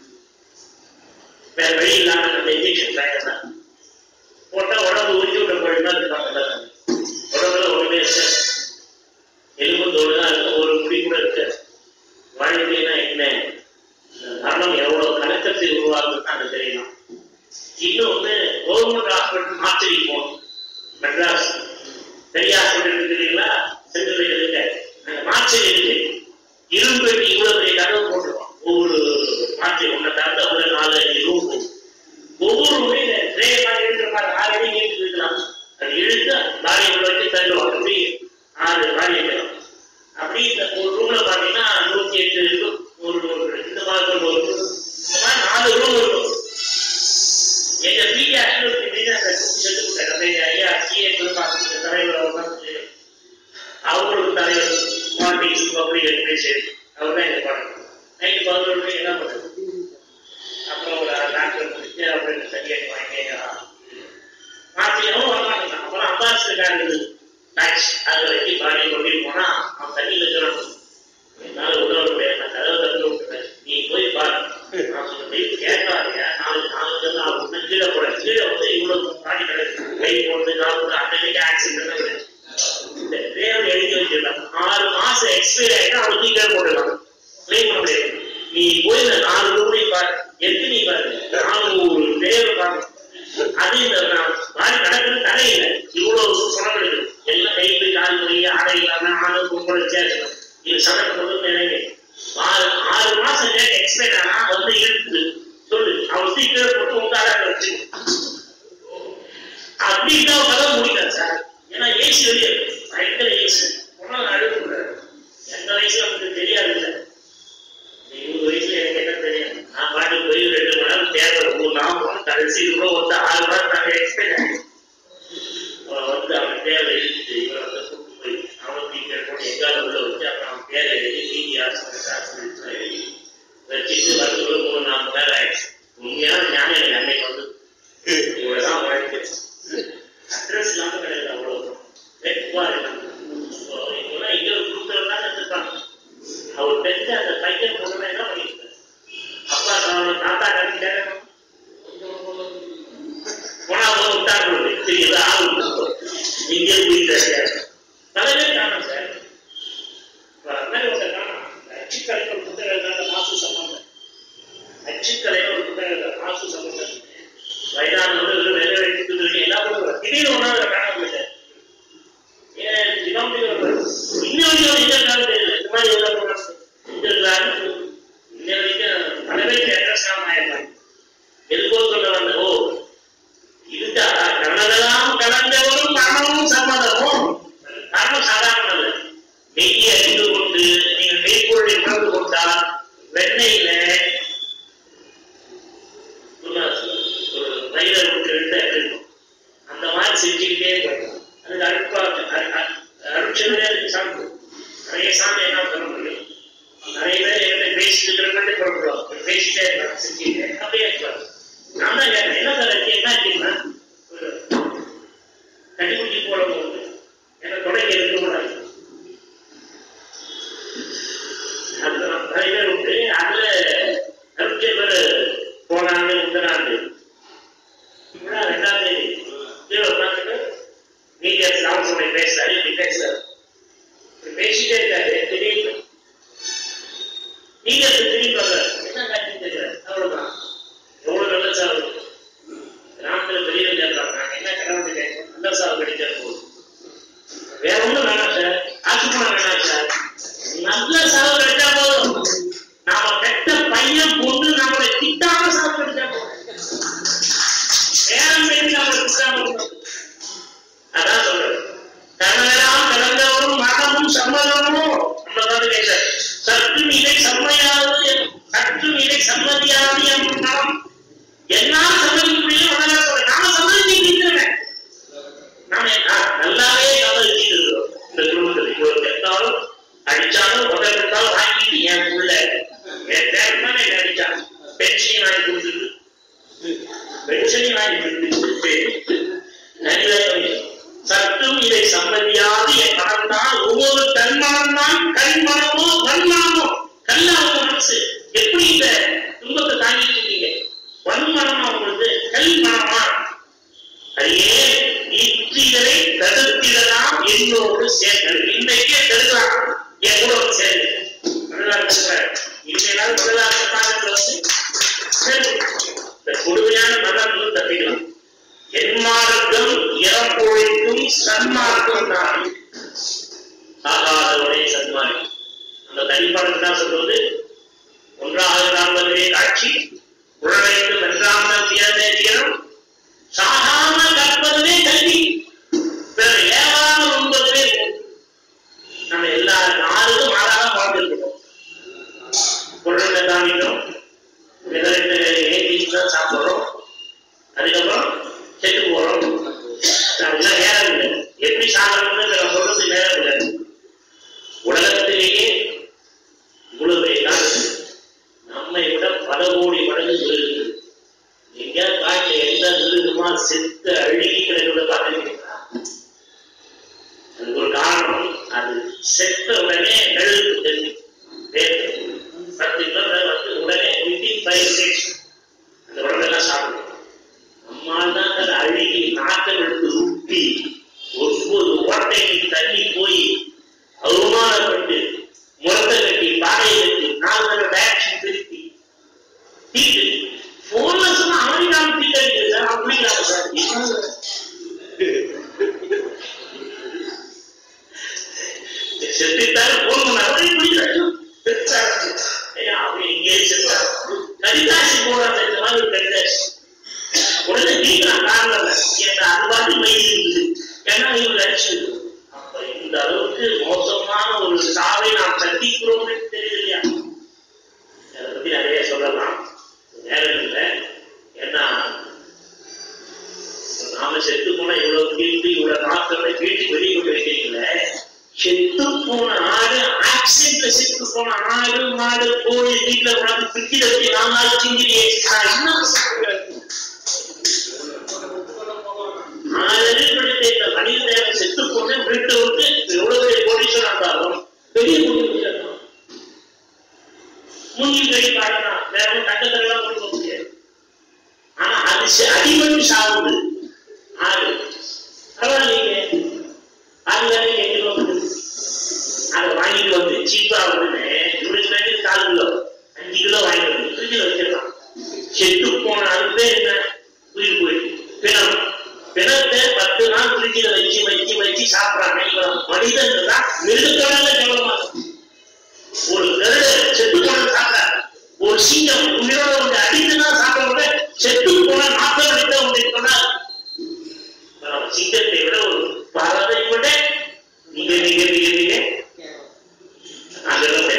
வேற வழி இல்லாம அந்த இன்ஜெக்ஷன் பயணம் போட்டா உடம்பு உறிஞ்சு விட்ட போயிட்டு இருப்பாங்க. உடம்புல ஒண்ணுமே இருக்க எலும்பு தோடு தான் இருக்கும். ஒரு முடி கூட இருக்க. வாழ்க்கைனா என்ன மரணம் எவ்வளவு கணக்கத்தை உருவாக்குன்னு அங்க தெரியலாம். இன்னொன்னு கவர்மெண்ட் ஹாஸ்பிட்டல் மாத்திரை போகணும். மெட்ராஸ் பெரிய ஹாஸ்பிட்டல் இருக்குங்களா சென்ட்ரல் இருக்க அங்க மாத்திரை இருக்கு. இரும்பு இவ்வளவு பெரிய கதவு போட்டுருவோம். ஒவ்வொரு மாத்திரை ஒன்றை தந்து அவ்வளவு நாலு அஞ்சு ரூம் ஒவ்வொரு முறையும் ட்ரே மாதிரி இருக்கிற மாதிரி ஆறு அடி நீட்டு இருக்கலாம். அது இழுத்து பாடியை உள்ள வச்சு தள்ளுவோம். அப்படி ஆறு பாடி வைக்கலாம். அப்படி இந்த ஒரு ரூம்ல பாத்தீங்கன்னா நூத்தி எட்டு இருக்கும். ஒரு இந்த மாதிரி ஒரு இந்த மாதிரி நாலு ரூம் இருக்கும். எங்க வீட்டு ஆக்சுவலி செத்து கொடுத்தாங்க. ஐயா சிஏ பார்த்து தலைவர் அவங்களுக்கு தலைவர் பாலிடிக்ஸ் பப்ளிக் அட்மினிஸ்ட்ரேஷன் அவர் தான் இந்த பாடம். நைட்டு பதினொரு மணி என்ன பண்ணுறது. அப்புறம் ஒரு டாக்டர் முடிச்சு அப்படின்னு சரியாக வாங்கிக்கலாம் மாற்றியாவும் வரமாட்டேங்க. அப்புறம் அம்பாசி இருக்காங்க அதை வச்சு பாடி கொண்டு போனா அவன் தண்ணியில் இருக்கிறான். என்னால உதவ முடியாது, நான் கதவை தந்து விட்டுறேன், நீ போய் பாரு. நான் சொன்னேன் கேட்காதியா, நாலு நாலு சொன்னா அவங்க கீழே போட கீழே வந்து இவ்வளவு பாடி கிடையாது, கை போட்டு கால் போட்டு அன்னைக்கு ஆக்சிடென்ட் கிடையாது. இந்த தேவை எழுதி வச்சிடலாம். ஆறு மாசம் எக்ஸ்பைரி ஆயிட்டா அவனுக்கு கீழே போடலாம், கிளைம் பண்ண முடியாது. நீ போய் இந்த நாலு ரூபாய் பாரு, எது நீ பாரு நானூறு தேவை பாரு. அது இந்த பாடி நடக்குது தலையில இவ்வளவு பணம் எடுக்குது, எல்லாம் கை போய் கால் போய் ஆடை இல்லாம ஆணு பொங்கல் சேர்க்கணும். இது சடங்கு பொண்ணு நினைங்க. ஆறு ஆறு மாசம் டேட் எக்ஸ்பைர் ஆனா வந்து இருக்குது சொல்லு, அவன் சீக்கிரம் போட்டு உங்க ஆடாக வச்சு அப்படின்னா கதை முடிக்காது சார். ஏன்னா ஏசி வெளியே பயங்கர ஏசி பொண்ணு அழுகக்கூடாது. எந்த வயசுல நமக்கு தெரியாது இல்லை, இருபது வயசுல எனக்கு என்ன தெரியும். நான் பாட்டு போய் ரெண்டு மணி நேரம் தேவை மூணு நாள் போனோம், கடைசி கூட வந்து ஆறு மாதம் நாங்க எக்ஸ்பெக்ட் ஆகிடும். வந்து அவன் தேவை எழுதிட்டு இவரை வந்து கூட்டு போய் அவன் டீச்சர் போட்டு எங்கால உள்ள வச்சு அப்புறம் அவன் பேரை எழுதி டிடி ஆசிரியர் எழுதி வச்சுட்டு வந்து மூணு நாலு மணி நேரம் ஆயிடுச்சு. உண்மையான ஞானம் எனக்கு அன்னைக்கு வந்து இவ்வளவுதான் வாழ்க்கை. அட்ரஸ் இல்லாம கிடையாது, அவ்வளவு இப்பெல்லாம் இங்க ஒரு குரூப்ல தான் இருந்திருக்காங்க. அவர் பெற்ற அந்த பையன் பொண்ணு என்ன பண்ணிருக்காரு, அப்பா தாத்தா கட்டிட்டாரு போனா விட்டாங்க தெரியல, ஆள் இங்கே போயிட்டாரு தலைவே காணும் சார். காணும் அச்சுக்கலை ஒரு புத்தகம் மாசு சம்பந்தம், அச்சுக்கலை ஒரு புத்தகம் மாசு சம்பந்தம் வயதானவர்கள் வேலை வைத்து எல்லாரும் திடீர்னு ஒன்றாவது காண போயிட்டார். ஏன் இன்னும் இந்த மாதிரி எவ்வளவு இன்ன வரைக்கும் பலவே அட்ரஸ்லாம் ஆயிருந்தாங்க. எதுக்கோ சொல்ல வந்த ஓ இதுக்கா கடனெல்லாம் கடந்தவரும் மரணமும் சம்மதமும் காரணம் சாதாரண அல்ல. நெய்யை அறிந்து கொண்டு நீங்கள் மெய்ப்பொருளை உணர்ந்து கொண்டால் வெண்ணெயில ஒரு வயிறை விட்டு ரெண்டு இருக்கும், அந்த மாதிரி செஞ்சுக்கிட்டே போயிடும். அதுக்கு அடுப்பா அருட்சமே அதுக்கு சாப்பிடும். நிறைய சாமி என்ன சொல்ல முடியும், நிறைய பேர் என்கிட்ட பேசிட்டு இருக்கிற புறப்படுவாங்க, பேசிட்டே இருக்காங்க செஞ்சுட்டு அப்படியே இருப்பாங்க. நான் தான் கேட்கிறேன் என்ன சார் என்ன ஆச்சுன்னா கட்டிக்குட்டி போட போகுது என்ன தொடங்கி இருக்க கூடாது. அதுல நிறைய பேர் உண்டு. அதுல அருட்சை பேர் போனாண்டு முந்தனாண்டு ரெண்டாம் தேதி கீழே உட்காந்துட்டு நீங்க அவங்களுடைய பேசுறாரு இப்படி பேசுறாரு பேசிட்டே இருக்காரு. திடீர்னு நீங்க திரும்பி பார்க்கறாரு, என்ன காட்சி தெரியாது, அவ்வளவுதான். எவ்வளவு நல்ல சாவு கிராமத்துல பெரிய கேட்கறாங்க, நாங்க என்ன கடவுள் கேட்கணும், நல்ல சாவு கிடைச்சா போதும், வேற ஒண்ணும் வேணாம் சார், ஆட்சி பண்ண வேணாம் சார், நல்ல சாவு கிடைச்சா போதும். நாம பெற்ற பையன் பொண்ணு நம்மளை திட்டாம சாவு கிடைச்சா போதும், வேற மீறி நம்மளை திட்டாம. அதான் சொல்றது கடனெல்லாம் கடந்தவரும் மரணமும் சம்மதமும் நம்ம வந்து கேட்க சற்று நிலை சம்மையாவது சற்று நிலை சம்மதியாது என் மனம் என்னால் சம்மதிக்குள்ளே உடனே சொல்றேன். நாம சம்மதிச்சுக்கிறேன், நாம நல்லாவே சம்மதிச்சுட்டு இருக்கிறோம். இந்த குடும்பத்தில் இவ்வளவு எடுத்தாலும் அடிச்சாலும் முதல் எடுத்தாலும் வாங்கிட்டு என் உள்ள என் தேவைதான் என்ன அடிச்சான் பென்ஷனை வாங்கி கொடுத்துட்டு பென்ஷனை வாங்கி கொடுத்துட்டு சற்றும் இதை சம்மதியாது என் மனம் தான் ஒவ்வொரு தன்மனம் தான் கண்மனமோ வன்மனமோ. கல்லாவுக்கு மனசு எப்படி இந்த துன்பத்தை தாங்கிட்டு இருக்கீங்க, வன்மனமா உங்களுக்கு கல் மனமா? அதையே இத்திகளை தடுத்திடலாம் என்னோடு சேர்ந்து இன்றைக்கே தடுக்கலாம் என் கூட வந்து சேர்ந்து இன்றையாவது முதலாக இந்த கொடுமையான மனம் தப்பிக்கலாம். என்மார்க்கம் இறப்பொழிக்கும் சன்மார்க்கம் தான் ஆகாதவனே சன்மார்க்கம். அந்த தனிப்பாடல் தான் சொல்வது ஒன்றாக காண்பதே காட்சி உடலைந்து வென்றாம் தீரம் சாகாம கற்பதுவே கல்வி வேற ஏவாமல் உண்பதுவே. நம்ம எல்லா நாளும் மாறாக வாழ்ந்துருக்கோம். பொருளை தாமிக்கிறோம், ஏற்றிதான் சாப்பிடுறோம், அதுக்கப்புறம் செத்து போறோம். அதெல்லாம் நேரம் இல்லை, எப்படி சாப்பிடணும்னு சொல்றது நேரம் இல்லை. உலகத்திலேயே இவ்வளவு நம்மை விட பல கோடி மடங்கு இருக்குது. எங்கேயாவது காட்டில் எந்த மிருகமா செத்து அழுகி கிடக்கிறத பார்த்துருக்கீங்க? அதுக்கு ஒரு காரணம், அது செத்த உடனே நெழுக்கு தெரிஞ்சு பத்து கிலோமீட்டர் வந்து உடனே வித்தின் ஃபைவ் மினிட்ஸ் அந்த உடம்பெல்லாம் சாப்பிடும். அம்மா தான் அதை அழுகி நாட்டம் எடுத்து ஊட்டி ஒன்பது ஓட்டைக்கு தண்ணி போய் அவமானப்பட்டு முரத்தை கட்டி பாடையை கட்டி நாலு தடவை டைரக்ஷன் திருப்பி தீட்டு போன்ல சொன்னா அமெரிக்காவும் தீட்டு அடிக்கிறது சார். அவன் குடிக்கிறாங்க சார். செத்துட்டாரு போன் பண்ண அவரே குடிக்கிறாங்க. அவன் இங்கே செத்தார். கரிதாசி போடுறாங்க இந்த மாதிரி ஒரு கரிதாசி உடனே நீக்கிறான் காரணம் என்ற அன்பாட்டு மையம் இருக்குது. ஏன்னா இவங்க அடிச்சது அப்ப இந்த அளவுக்கு மோசமான ஒரு சாவை நாம் சந்திக்கிறோம்னு தெரியுது இல்லையா? அதை பத்தி நிறைய சொல்லலாம், நேரம் இல்லை. ஏன்னா நாம செத்து போனா இவ்வளவு தீர்த்து இவ்வளவு நாட்களை வீட்டுக்கு வெளியே கொண்டு வைக்கிறீங்களே, செத்து போன ஆடு ஆக்சிடென்ட்ல செத்து போன ஆடு மாடு கோழி வீட்டுல உட்காந்து பிடிக்கிற வச்சு நாம சிந்திரியே என்ன ஆளுநர் இந்த மனித தேவை செத்து போன வீட்டை விட்டு எவ்வளவு பெரிய கோடீஸ்வரன் இருந்தாலும் பெரிய மூங்கில் கடி பாடலாம் வேற தங்கத்தெல்லாம் கொண்டு போக முடியாது. ஆனா அது அடிமணி சாகுது ஆடு. பரவாயில்லைங்க ஆடுதானே எங்க வந்து அதை வாங்கிட்டு வந்து சீப்பா வந்து இருபத்தி நாலு கிலோ அஞ்சு கிலோ வாங்கிட்டு வந்து ஃப்ரிட்ஜில் வச்சிடலாம். செத்து போன அது பேர் என்ன? உயிர் போயிட்டு பிணம். பிணத்தை பத்து நாள் ஃப்ரிட்ஜில் வச்சு வச்சு வச்சு சாப்பிட்றாங்க. இவன் மனிதன் தான் மிருகத்தோட கேவலமாக. ஒரு கருட செத்து போன சாப்பிடாது, ஒரு சிங்கம் உயிரோட வந்து அடித்துதான் சாப்பிட செத்து போன நாற்பது அடித்த ஒன்றை சொன்னார். சிங்கத்தை விட ஒரு பறவை விட நீங்க நீங்க நீங்க நீங்க அதெல்லாம்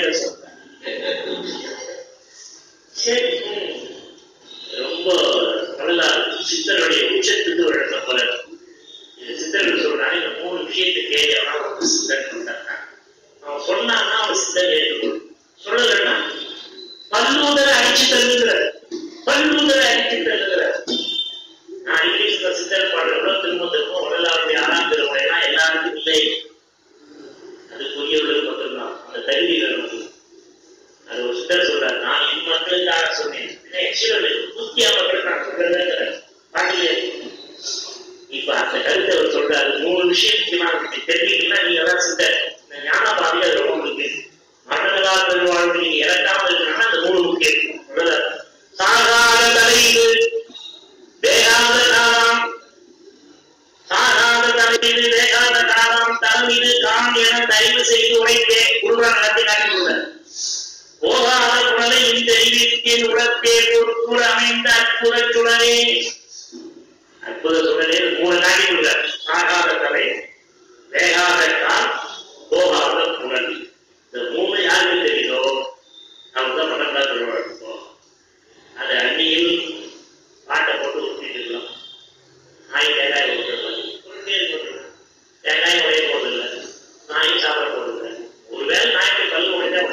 ரொம்ப நல்லா சித்தருடைய உச்சத்துக்கு வழங்க போல. சித்தர்கள் சொல்றாங்க இந்த மூணு விஷயத்தை கேட்கலாம் ஒரு சித்தர் சொல்றாங்க. அவன் சொன்னான்னா அவன் சித்தர் ஏற்றுக்கணும், சொல்லலைன்னா பல்லூதரை அடிச்சு தருகிறார். பல்லூதரை அடிச்சு தருகிறார். நான் இங்கிலீஷ்ல சித்தர் பாடுறோம் திரும்ப திரும்ப உடலாருடைய ஆறாம் திருமுறைனா எல்லாருக்கும் இல்லை. அது புரியவர்களுக்கு மட்டும்தான் அந்த தகுதி வேணும். அது ஒரு சித்தர் சொல்றாரு, நான் என் மக்களுக்காக சொன்னேன். புத்தியா மக்கள் நான் சொல்றதே பாட்டிலே. இப்ப அந்த கருத்தை அவர் சொல்றாரு. மூணு விஷயம் முக்கியமான தெரிவிக்கணும்னா நீங்க எல்லாம் சித்தர் இந்த ஞான பாதி அது ரொம்ப முக்கியம். மரணங்களா பெருவாழ்வு நீங்க இறக்காம இருக்கணும்னா அந்த மூணு முக்கியம். சாகாத தலையீடு வேகாத காலம், சாகாத தலையீடு வேகாத காலம் தலைமீது காம் என தயவு செய்து உழைத்தே குருவான் நடத்தி காட்டியுள்ளார். போகாத குணலை இந்த அறிவித்தின் உடத்தே பொறுப்புற அமைந்த அற்புத சுடரே. அற்புத சுடரே மூணு காட்டி கொடுத்தார். சாகாத தலை, வேகாத கால், போகாத குணல். இந்த மூணு யாருக்கு தெரியுதோ அவங்க தான் மனந்தா திருவாழ்ப்போம். அது அன்னியில் பாட்டை போட்டு ஊற்றிட்டு இருக்கலாம். நாய் தேங்காய் போட்டுருக்கலாம், தேங்காய் உடைய போதில்லை, நாய் சாப்பிட போதில்லை. ஒருவேளை நாய்க்கு கல் உடையா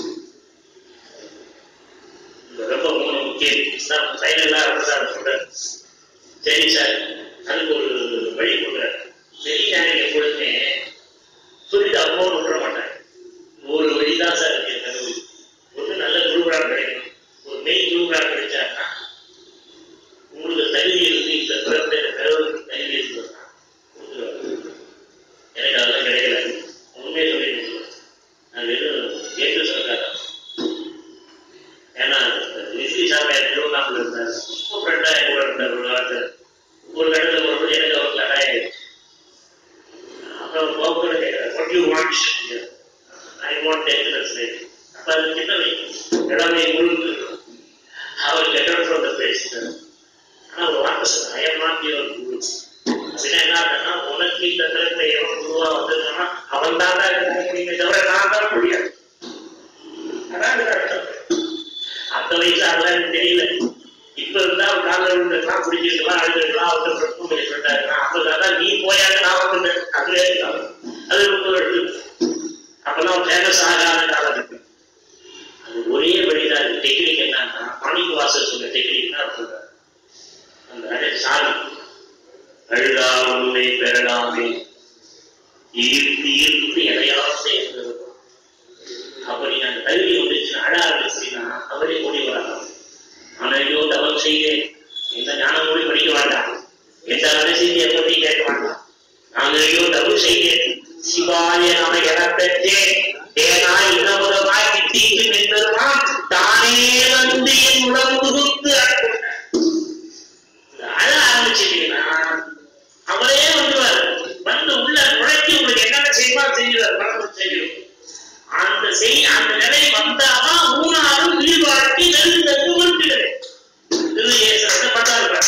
ரொம்ப மூணு முக்கியம். ஃபைனலாக அப்படிதான் சொல்றாரு. சரி சார், அதுக்கு ஒரு வழி கொடுக்குறாரு. சரி நான் எப்பொழுதுமே சொல்லிட்டு அம்மாவும் விட்டுற மாட்டேன். ஒரு வழிதான் சார் இருக்கு கருவி. ஒன்று நல்ல குருகுரான் கிடைக்கும். ஒரு மெய் குருகுரான் கிடைச்சாருன்னா உங்களுக்கு தகுதி இருந்து இந்த பிறந்த கருவுக்கு தகுதி இருக்குதுன்னா எனக்கு அதெல்லாம் கிடைக்கல. உண்மையை சொல்லி நான் வெறும் ஏற்று சொல்றாரு. ஏன்னா விஸ்வி சாமியா திருவண்ணாமலை இருந்தார். இப்போ ஃப்ரெண்டா கூட இருந்தார் ஒரு காலத்துல. ஒரு இடத்துல வரும்போது எனக்கு அவர் கடாயிடுச்சு. அப்புறம் போக்குவர கேட்கிறார், what you want? I want excellence. அப்ப அது கிட்ட இடமே முழுக்க அவர் கெட்டர் ஃப்ரம் த பிளேஸ். ஆனா ஒரு வார்த்தை சொன்ன, I am not your guru. அப்படின்னா என்ன ஆகுதுன்னா, உனக்கு இந்த தரத்துல எவன் குருவா வந்ததுன்னா அவன் தான் தான் இருக்க முடியுமே தவிர நான் தான் முடியாது. அதான் அந்த வயசுல அதெல்லாம் எனக்கு தெரியல. இப்ப இருந்தா ஒரு காலில் விழுந்துருக்கலாம், குடிச்சிருக்கலாம், அழுதுருக்கலாம், அவர்கிட்ட பிரச்சனை பண்ணி சொல்லிட்டாருன்னா அப்பதான் நீ போயாங்க நான் வந்துட்டேன். அதுவே அது ரொம்ப அப்பெல்லாம் ஃபேமஸ் ஆகாத காலம் இருக்கு. அது ஒரே வழிதான். டெக்னிக் என்னன்னா, மாணிக்க வாசல் சொன்ன டெக்னிக் தான் சொல்றாரு. அந்த சாமி அழுதா உன்னை பெறலாமே சிவாய நம என பெற்றேன் தேனாய் இனமுதமாய் விட்டிக்கு நின்றதுதான் தானே வந்து என் உடம்பு புகுத்து அழ ஆரம்பிச்சிட்டீங்கன்னா அவரே வந்துவார். வந்து உள்ள நுழைச்சி உங்களுக்கு என்னென்ன செய்வா செய்கிறார் பணம் செய்யும். அந்த செய் அந்த நிலை வந்தாதான் மூணாரும் ஈடுபாட்டி நெருந்தது ஒன்றுகிறது பட்டாரு.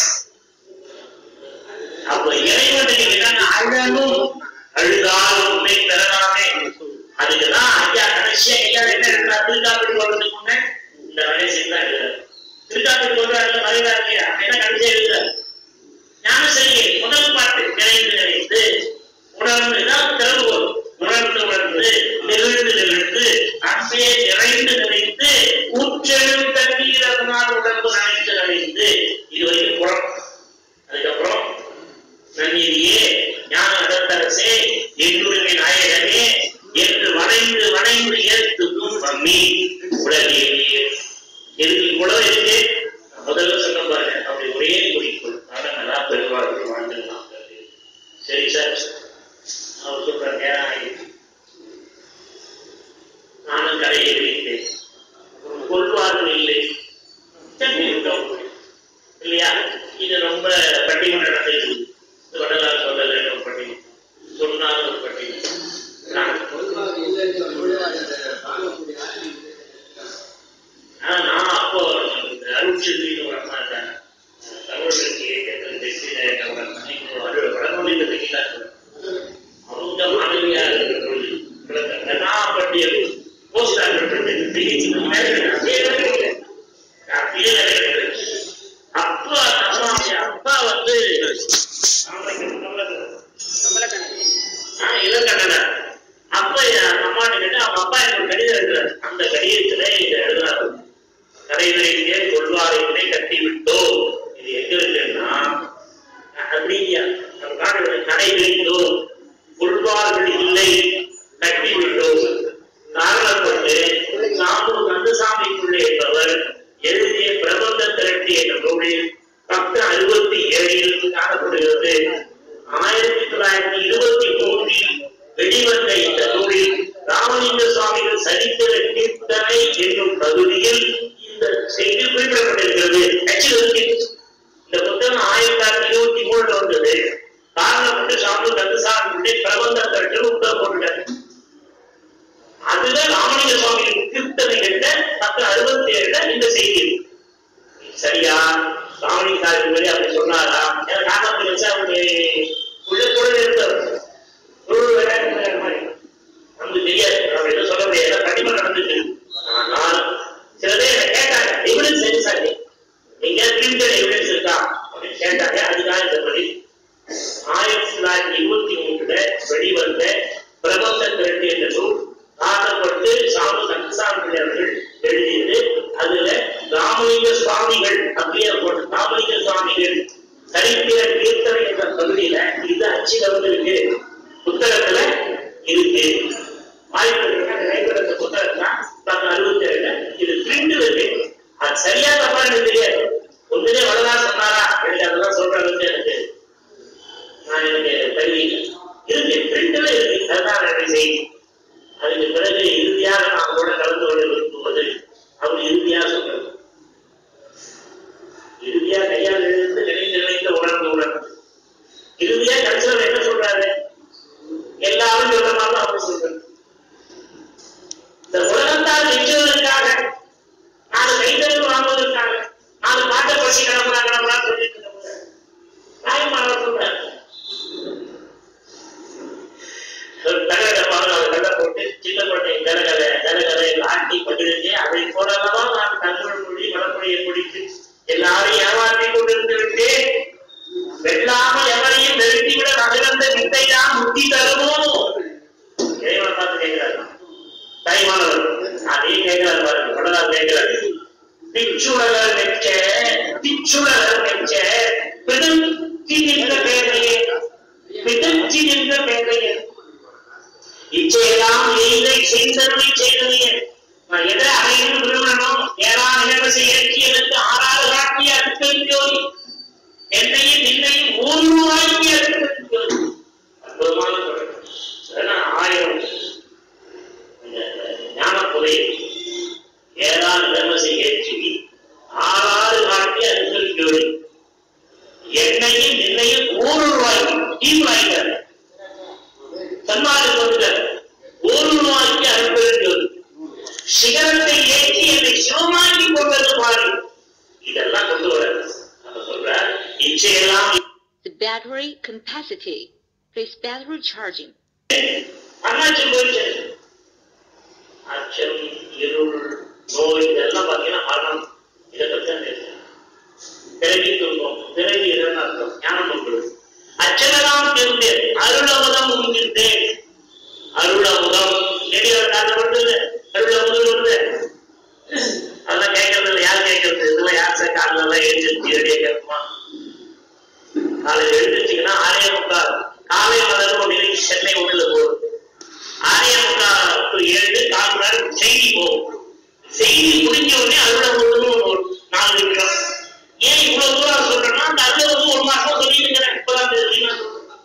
அப்ப இறைவனுக்கு என்னென்ன அழகும் அழுதாலும் உண்மை பெறலாமே. அதுக்குதான் ஐயா கடைசியா ஐயா என்ன இருக்கிறா திருக்காப்பீடு போடுறதுக்கு முன்னே இந்த வேலையை செய்தா எழுதுறாரு. திருக்காப்பீடு போடுறாரு மறைவா இல்லையா என்ன கடைசியா எழுதுறாரு. ஞான செய்ய முதல் பாட்டு நிறைந்து நிறைந்து உணர்ந்துதான் திறவுகோள். உணர்ந்து உணர்ந்து நிகழ்ந்து நிகழ்ந்து அன்பே நிறைந்து நிறைந்து ஊற்றெழும் தண்ணீர் அதனால் உடம்பு நனைந்து நனைந்து இதுவரைக்கும் புறம். அதுக்கப்புறம் நன்னீரியே ஞான அடத்தரசே என்னுரிமை நாயகமே என்று வளைந்து வளைந்து ஏற்றுக்கும் மம்மி உலகே எதுக்கு இவ்வளவு இருக்கு முதல்ல சொல்ல பாருங்க. அப்படி ஒரே குறிக்கோள் நல்லா பெருவார்கள் வாழ்ந்துடலாம். சரி சார் அவர் சொல்ற நேரம் ஆயிடுச்சு. நானும் கடையை வைத்தேன். கொள்வார்கள் இல்லை இல்லையா? இது ரொம்ப பட்டிமன்ற நடந்தது. வடலால் சொல்லல ஒரு பட்டிமன்றம் சொன்னாலும் ஒரு பட்டிமன்றம். நான் அப்போ அருள் செல்வின்னு ஒரு அம்மா இருக்காங்க. தமிழர்களுக்கு இயக்கத்தில் வடமொழியில தைக்கலாம் அவங்க மாணவியா இருக்கிற நான் பட்டிய போஸ்ட் அப்பா அப்பா வந்து இளங்கண்ண அப்ப அம்மாட்ட கேட்டு அவங்க அப்பா எனக்கு கடிதம் எழுதுறாரு. அந்த கடிதத்துல இதை எழுதுறாரு. கடைவரையிலே கொள்வாரையிலே கட்டி விட்டோ. இது எங்க இருக்குன்னா அப்படியா கடை வைத்தோம் கொள்வார்கள் இல்லை கட்டி விட்டோம். காரணப்பட்டு சாம்பூர் கந்தசாமிக்குள்ளே என்பவர் எழுதிய பிரபந்த திரட்டி என்ற நூலில் பத்து அறுபத்தி ஏழில் காணப்படுகிறது. ஆயிரத்தி தொள்ளாயிரத்தி இருபத்தி மூன்றில் வெளிவந்த இந்த நூலில் ராமலிங்க சுவாமிகள் சரித்திர கீர்த்தனை என்னும் பகுதியில் இந்த செய்தி குறிப்பிடப்பட்டிருக்கிறது. இந்த புத்தகம் ஆயிரத்தி தொள்ளாயிரத்தி இருபத்தி மூணுல வந்தது. காரணப்பட்டு சாம்பூர் கந்தசாமிக்குள்ளே பிரபந்த திரட்டு புத்தகம் போட்டுட்டாரு. அதுல ராமலிங்க சுவாமிகள் கீர்த்தனை என்ற பத்து அறுபத்தி ஏழுல இந்த செய்தி சரியா? ராமலிங்க சாமி மேலே அப்படி சொன்னாரா? காரணத்தை வச்சு அவருடைய உள்ளத்தோடு இருந்தார். நமக்கு தெரியாது, நம்ம எதுவும் சொல்ல முடியாது. கண்டிப்பா நடந்துட்டு. ஆனால் சில பேர் என்ன கேட்டாங்க, எவிடன்ஸ் என்ன சார் நீங்க பிரிண்டட் எவிடன்ஸ் இருக்கா அப்படின்னு கேட்டாங்க. அதுக்காக இந்த பதில் ஆயிரத்தி தொள்ளாயிரத்தி இருபத்தி மூன்றுல வெளிவந்த பிரபந்த திரட்டு என்ற நூல் காரணப்பட்டு சாமி கந்தசாமி அவர்கள் எழுதியது. அதுல ராமலிங்க சுவாமிகள் அப்படியே போட்டு ராமலிங்க சுவாமிகள் சரித்திர கீர்த்தனை என்ற பகுதியில இது அச்சில வந்திருக்கு. புத்தகத்துல இருக்கு. வாய்ப்பு புத்தகத்துல பத்து அறுபத்தி ஏழுல இது பிரிண்ட் இருக்கு. அது சரியா தப்பா எனக்கு தெரியாது. ஒண்ணுமே வளரா சொன்னாரா எனக்கு அதெல்லாம் சொல்றது எனக்கு நான் எனக்கு தெரியல. இருக்கு பிரிண்ட்ல இருக்கு. அதுதான் என்னுடைய செய்தி. அதுக்கு பிறகு இறுதியாக நான் கூட கலந்து கொள்ள விரும்புவது அவர் இறுதியா சொல்றது. இறுதியா கையால் இருந்து நினைந்து நினைந்து உணர்ந்து உணர்ந்து இறுதியா கடைசியில் என்ன சொல்றாரு? எல்லாரும் சொல்ற மாதிரி அவர் சொல்றாரு. இந்த உலகத்தால் நிச்சயதற்காக நாலு கைதறிவு வாங்குவதற்காக நாலு மாட்ட பசி கிளம்புறா கிளம்புறா சொல்லிட்டு தாய்மானவர் சொல்றாரு. போட்டு சின்னப்பட்டை கலகலை கலகலை ஆட்டி கொண்டிருந்தே அதை போலவா நான் தமிழ் மொழி வடமொழியை முடித்து எல்லாரையும் ஏமாற்றி கொண்டிருந்து விட்டு வெல்லாம எவரையும் நிறுத்திவிட நகர்ந்த வித்தைதான் முத்தி தருமோ இறைவன் பார்த்து கேட்கிறார். தாய்மானவர் அதையும் கேட்கிறார் பாருங்க. உடனே கேட்கிறார். பிச்சுடலர் நெச்ச பிச்சுடலர் நெச்ச பிதச்சி நின்ற பேரையே பிதச்சி நின்ற பேரையே இச்சையெல்லாம் எய்தை செய்தருளை செய்ததையே நான் எதை அடையணும் விரும்பணும் ஏழாம் இலவச இயற்கை எனக்கு ஆறாறு காட்டிய அடுத்தோரி என்னையும் நின்னையும் மூன்று வாய்க்கு அடுத்தோரி அற்புதமான ஆயிரம் battery capacity. Face battery charging. அண்ணாச்சி போயிடுச்சு. அச்சம், இருள், நோய் இதெல்லாம் பார்த்தீங்கன்னா மரணம். இதை பற்றி தான் பேசுறேன். பிறவி துன்பம், பிறவி இதன் அர்த்தம் ஞானம் உங்களுக்கு. அச்சமெல்லாம் தெரிந்தேன், அருளமுதம் உண்கின்றேன். அருளமுதம் நெடியார் காரணம் வருது, அருளமுதம் வருது. அதெல்லாம் கேட்கறது இல்லை. யார் கேட்கறது? இதெல்லாம் யார் சார் காலில் எல்லாம் எழுந்திருச்சு ரெடியா கேட்குமா? காலையில் எழுந்திருச்சிங்கன்னா ஆலய முக்கால் காலை மலரும் அப்படின்னு சென்னை உள்ள போகும். ஆலய முக்கால் ஏழு கால் மணி நேரம் செய்தி போகும். செய்தி முடிஞ்ச உடனே அருளமுதம் ஒரு நாலு நிமிடம். ஏன் இவ்வளவு தூரம் சொல்றேன்னா அந்த அருளை வந்து ஒரு மாசம் சொல்லிட்டு இருக்கிறேன். இப்பதான் தெரியும்.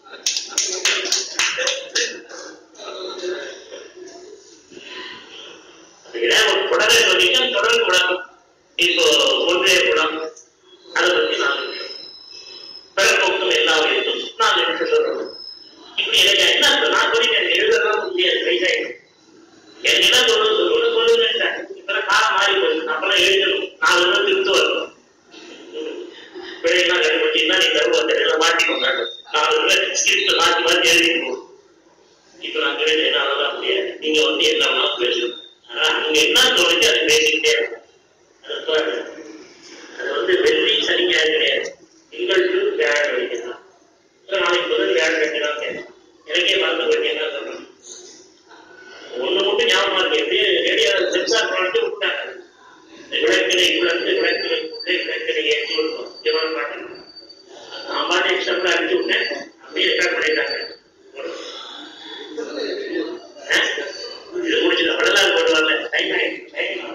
ஒரு குடலை சொல்லிட்டு தொடர் குடம், இப்போ ஒன்றே குடம், அதை பத்தி நாலு நிமிஷம். பிறப்போக்கும் எல்லா வயசும் நாலு நிமிஷம் சொல்றோம். இப்படி எனக்கு என்ன நான் சொல்லிட்டேன், எழுதலாம் முடியாது, வயசாயிடும். எனக்கு என்ன சொல்லணும் சொல்லணும் சொல்லுங்க. இப்பெல்லாம் காலம் மாறி போயிடும். அப்பெல்லாம் எழுதணும், நாலு நிமிஷம் திருத்து வரணும். பிழையெல்லாம் கண்டுபிடிச்சின்னா நீ தருவ மாட்டிக்கோங்க. நாலு நிமிஷம் ஸ்கிரிப்ட் மாற்றி மாற்றி எழுதிட்டு. இப்ப நான் சொல்லிட்டு என்ன அதெல்லாம் முடியாது. நீங்க வந்து என்ன வேணாலும் பேசணும். ஆனா நீங்க என்ன தோணுச்சு அதை பேசிக்கிட்டே இருக்கும். அது வந்து வெள்ளி சனி ஞாயிறு கிடையாது. திங்கள் டு வியாழன் வரைக்கும் தான். நாளைக்கு முதல் வியாழன் ரெண்டு தான் கேட்கும். எனக்கே மறந்து போயிட்டு என்ன சொல்றேன். ஒண்ணு மட்டும் ஞாபகம் இருக்கு. எப்படியே ரேடியோ சென்சார் பண்ணிட்டு விட்டாங்க. விளக்கினை விளக்கு விளக்கினை விட்டு விளக்கினை ஏற்றி விடுவோம். ஜெவன் பாட்டு நான் பாட்டு எக்ஸ்ட்ரா அடிச்சு விட்டேன். அப்படியே ரெக்கார்ட் பண்ணிட்டாங்க. இது முடிச்சுட்டு வடலாறு போடுவாங்க. டைம் ஆயிடுச்சு.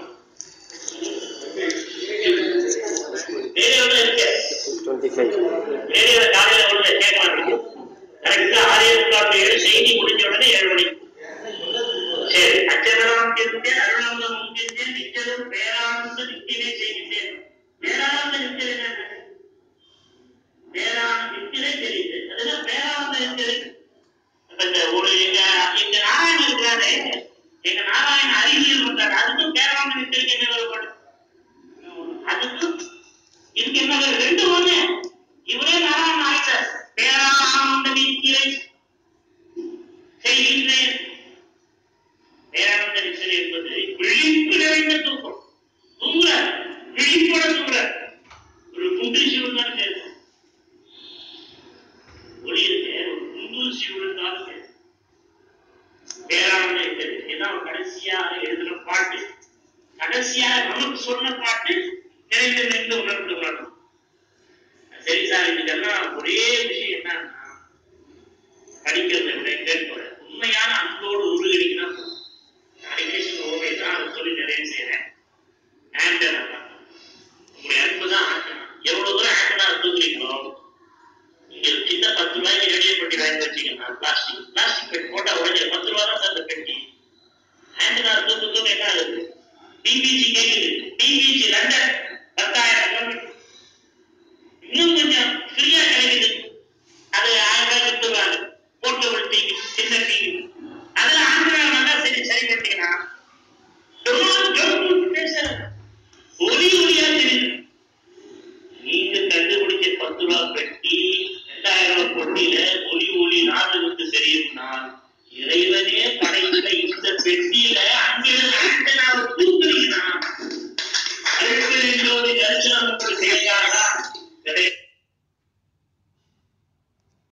ரேடியோல இருக்கு. ரேடியோல காலையில ஒண்ணு கேட்க மாட்டேங்குது. கரெக்டா ஆறே முக்கால் ஏழு செய்தி முடிஞ்ச உடனே ஏழு மணி. சரி, அச்சமெல்லாம் தெரிந்தேன், அருளமுதம் உண்கின்றேன், நிச்சயம் பேரானந்த நித்தியனை செய்கின்றேன். பேரானந்த நித்தியனை பேரானந்த நித்தியனை தெரியுது. அதுதான் பேரானந்த நித்தியனை. ஒரு எங்க எங்க நாராயணன் இருக்கிறாரு, எங்க நாராயண அறிவியல் பண்றாரு. அதுக்கும் பேரானந்த நித்தியனுக்கு என்ன வேறுபாடு? அதுக்கும் இதுக்கு என்ன வேறு? ரெண்டு ஒண்ணு. இவரே நாராயண ஆயிட்டார். பேரானந்த நித்தியனை செய்கின்றேன். பேரானந்த நித்தியனை என்பது விழிப்பு நிறைந்த தூக்கம். தூங்குற விழிப்போட தூங்குற ஒரு குண்டு சிவன் சேர்க்கும். ஒளி இருக்கு, ஒரு குண்டு சிவன் தான் சேர்க்கும். பேரானந்த நித்தியனை இதான் கடைசியாக எழுதுன பாட்டு. கடைசியாக நமக்கு சொன்ன பாட்டு நிறைந்த நின்று உணர்ந்து உணரணும். சரி சார், இதுக்கெல்லாம் ஒரே விஷயம் என்னன்னா படிக்கிறத விட கேட்போம். உண்மையான அன்போடு உருகடிக்கணும். ஓகே தான் அதை சொல்லி நிறைய செய்யறேன். ஆண்டனா உங்களுடைய அன்பு தான் ஆண்டனா. எவ்வளவு தூரம் ஆண்டனா தூக்குறீங்களோ, நீங்க சின்ன பத்து ரூபாய்க்கு ரெடியோ பெட்டி வாங்கி வச்சீங்கன்னா பிளாஸ்டிக் பிளாஸ்டிக் பெட்டி போட்டா உடனே பத்து ரூபா தான் சார் பெட்டி. ஆண்டனா தூக்கு தூக்கு என்ன ஆகுது? பிபிசி கேக்குது. பிபிசி லண்டன் பத்தாயிரம் கிலோமீட்டர் இன்னும் கொஞ்சம் ஃப்ரீயா கிடைக்குது. அது ஆயிரம் ரூபாய் கொடுத்துருவாங்க. போர்ட்டபிள் டிவி, சின்ன டிவி. அதுல ஆண்டனா நல்லா சரி சரி பண்ணிட்டீங்கன்னா ஒலி ஒலியா தெரியுது. நீங்க கண்டுபிடிச்ச பத்து ரூபா பெட்டி ரெண்டாயிரம் ரூபாய் பொட்டியில ஒலி ஒலி நாடுகளுக்கு தெரியும்னா இறைவனே படைத்த இந்த பெட்டியில அங்கிருந்து ஆண்டனாவை தூக்குறீங்கன்னா தரிசனம் செய்யாதா?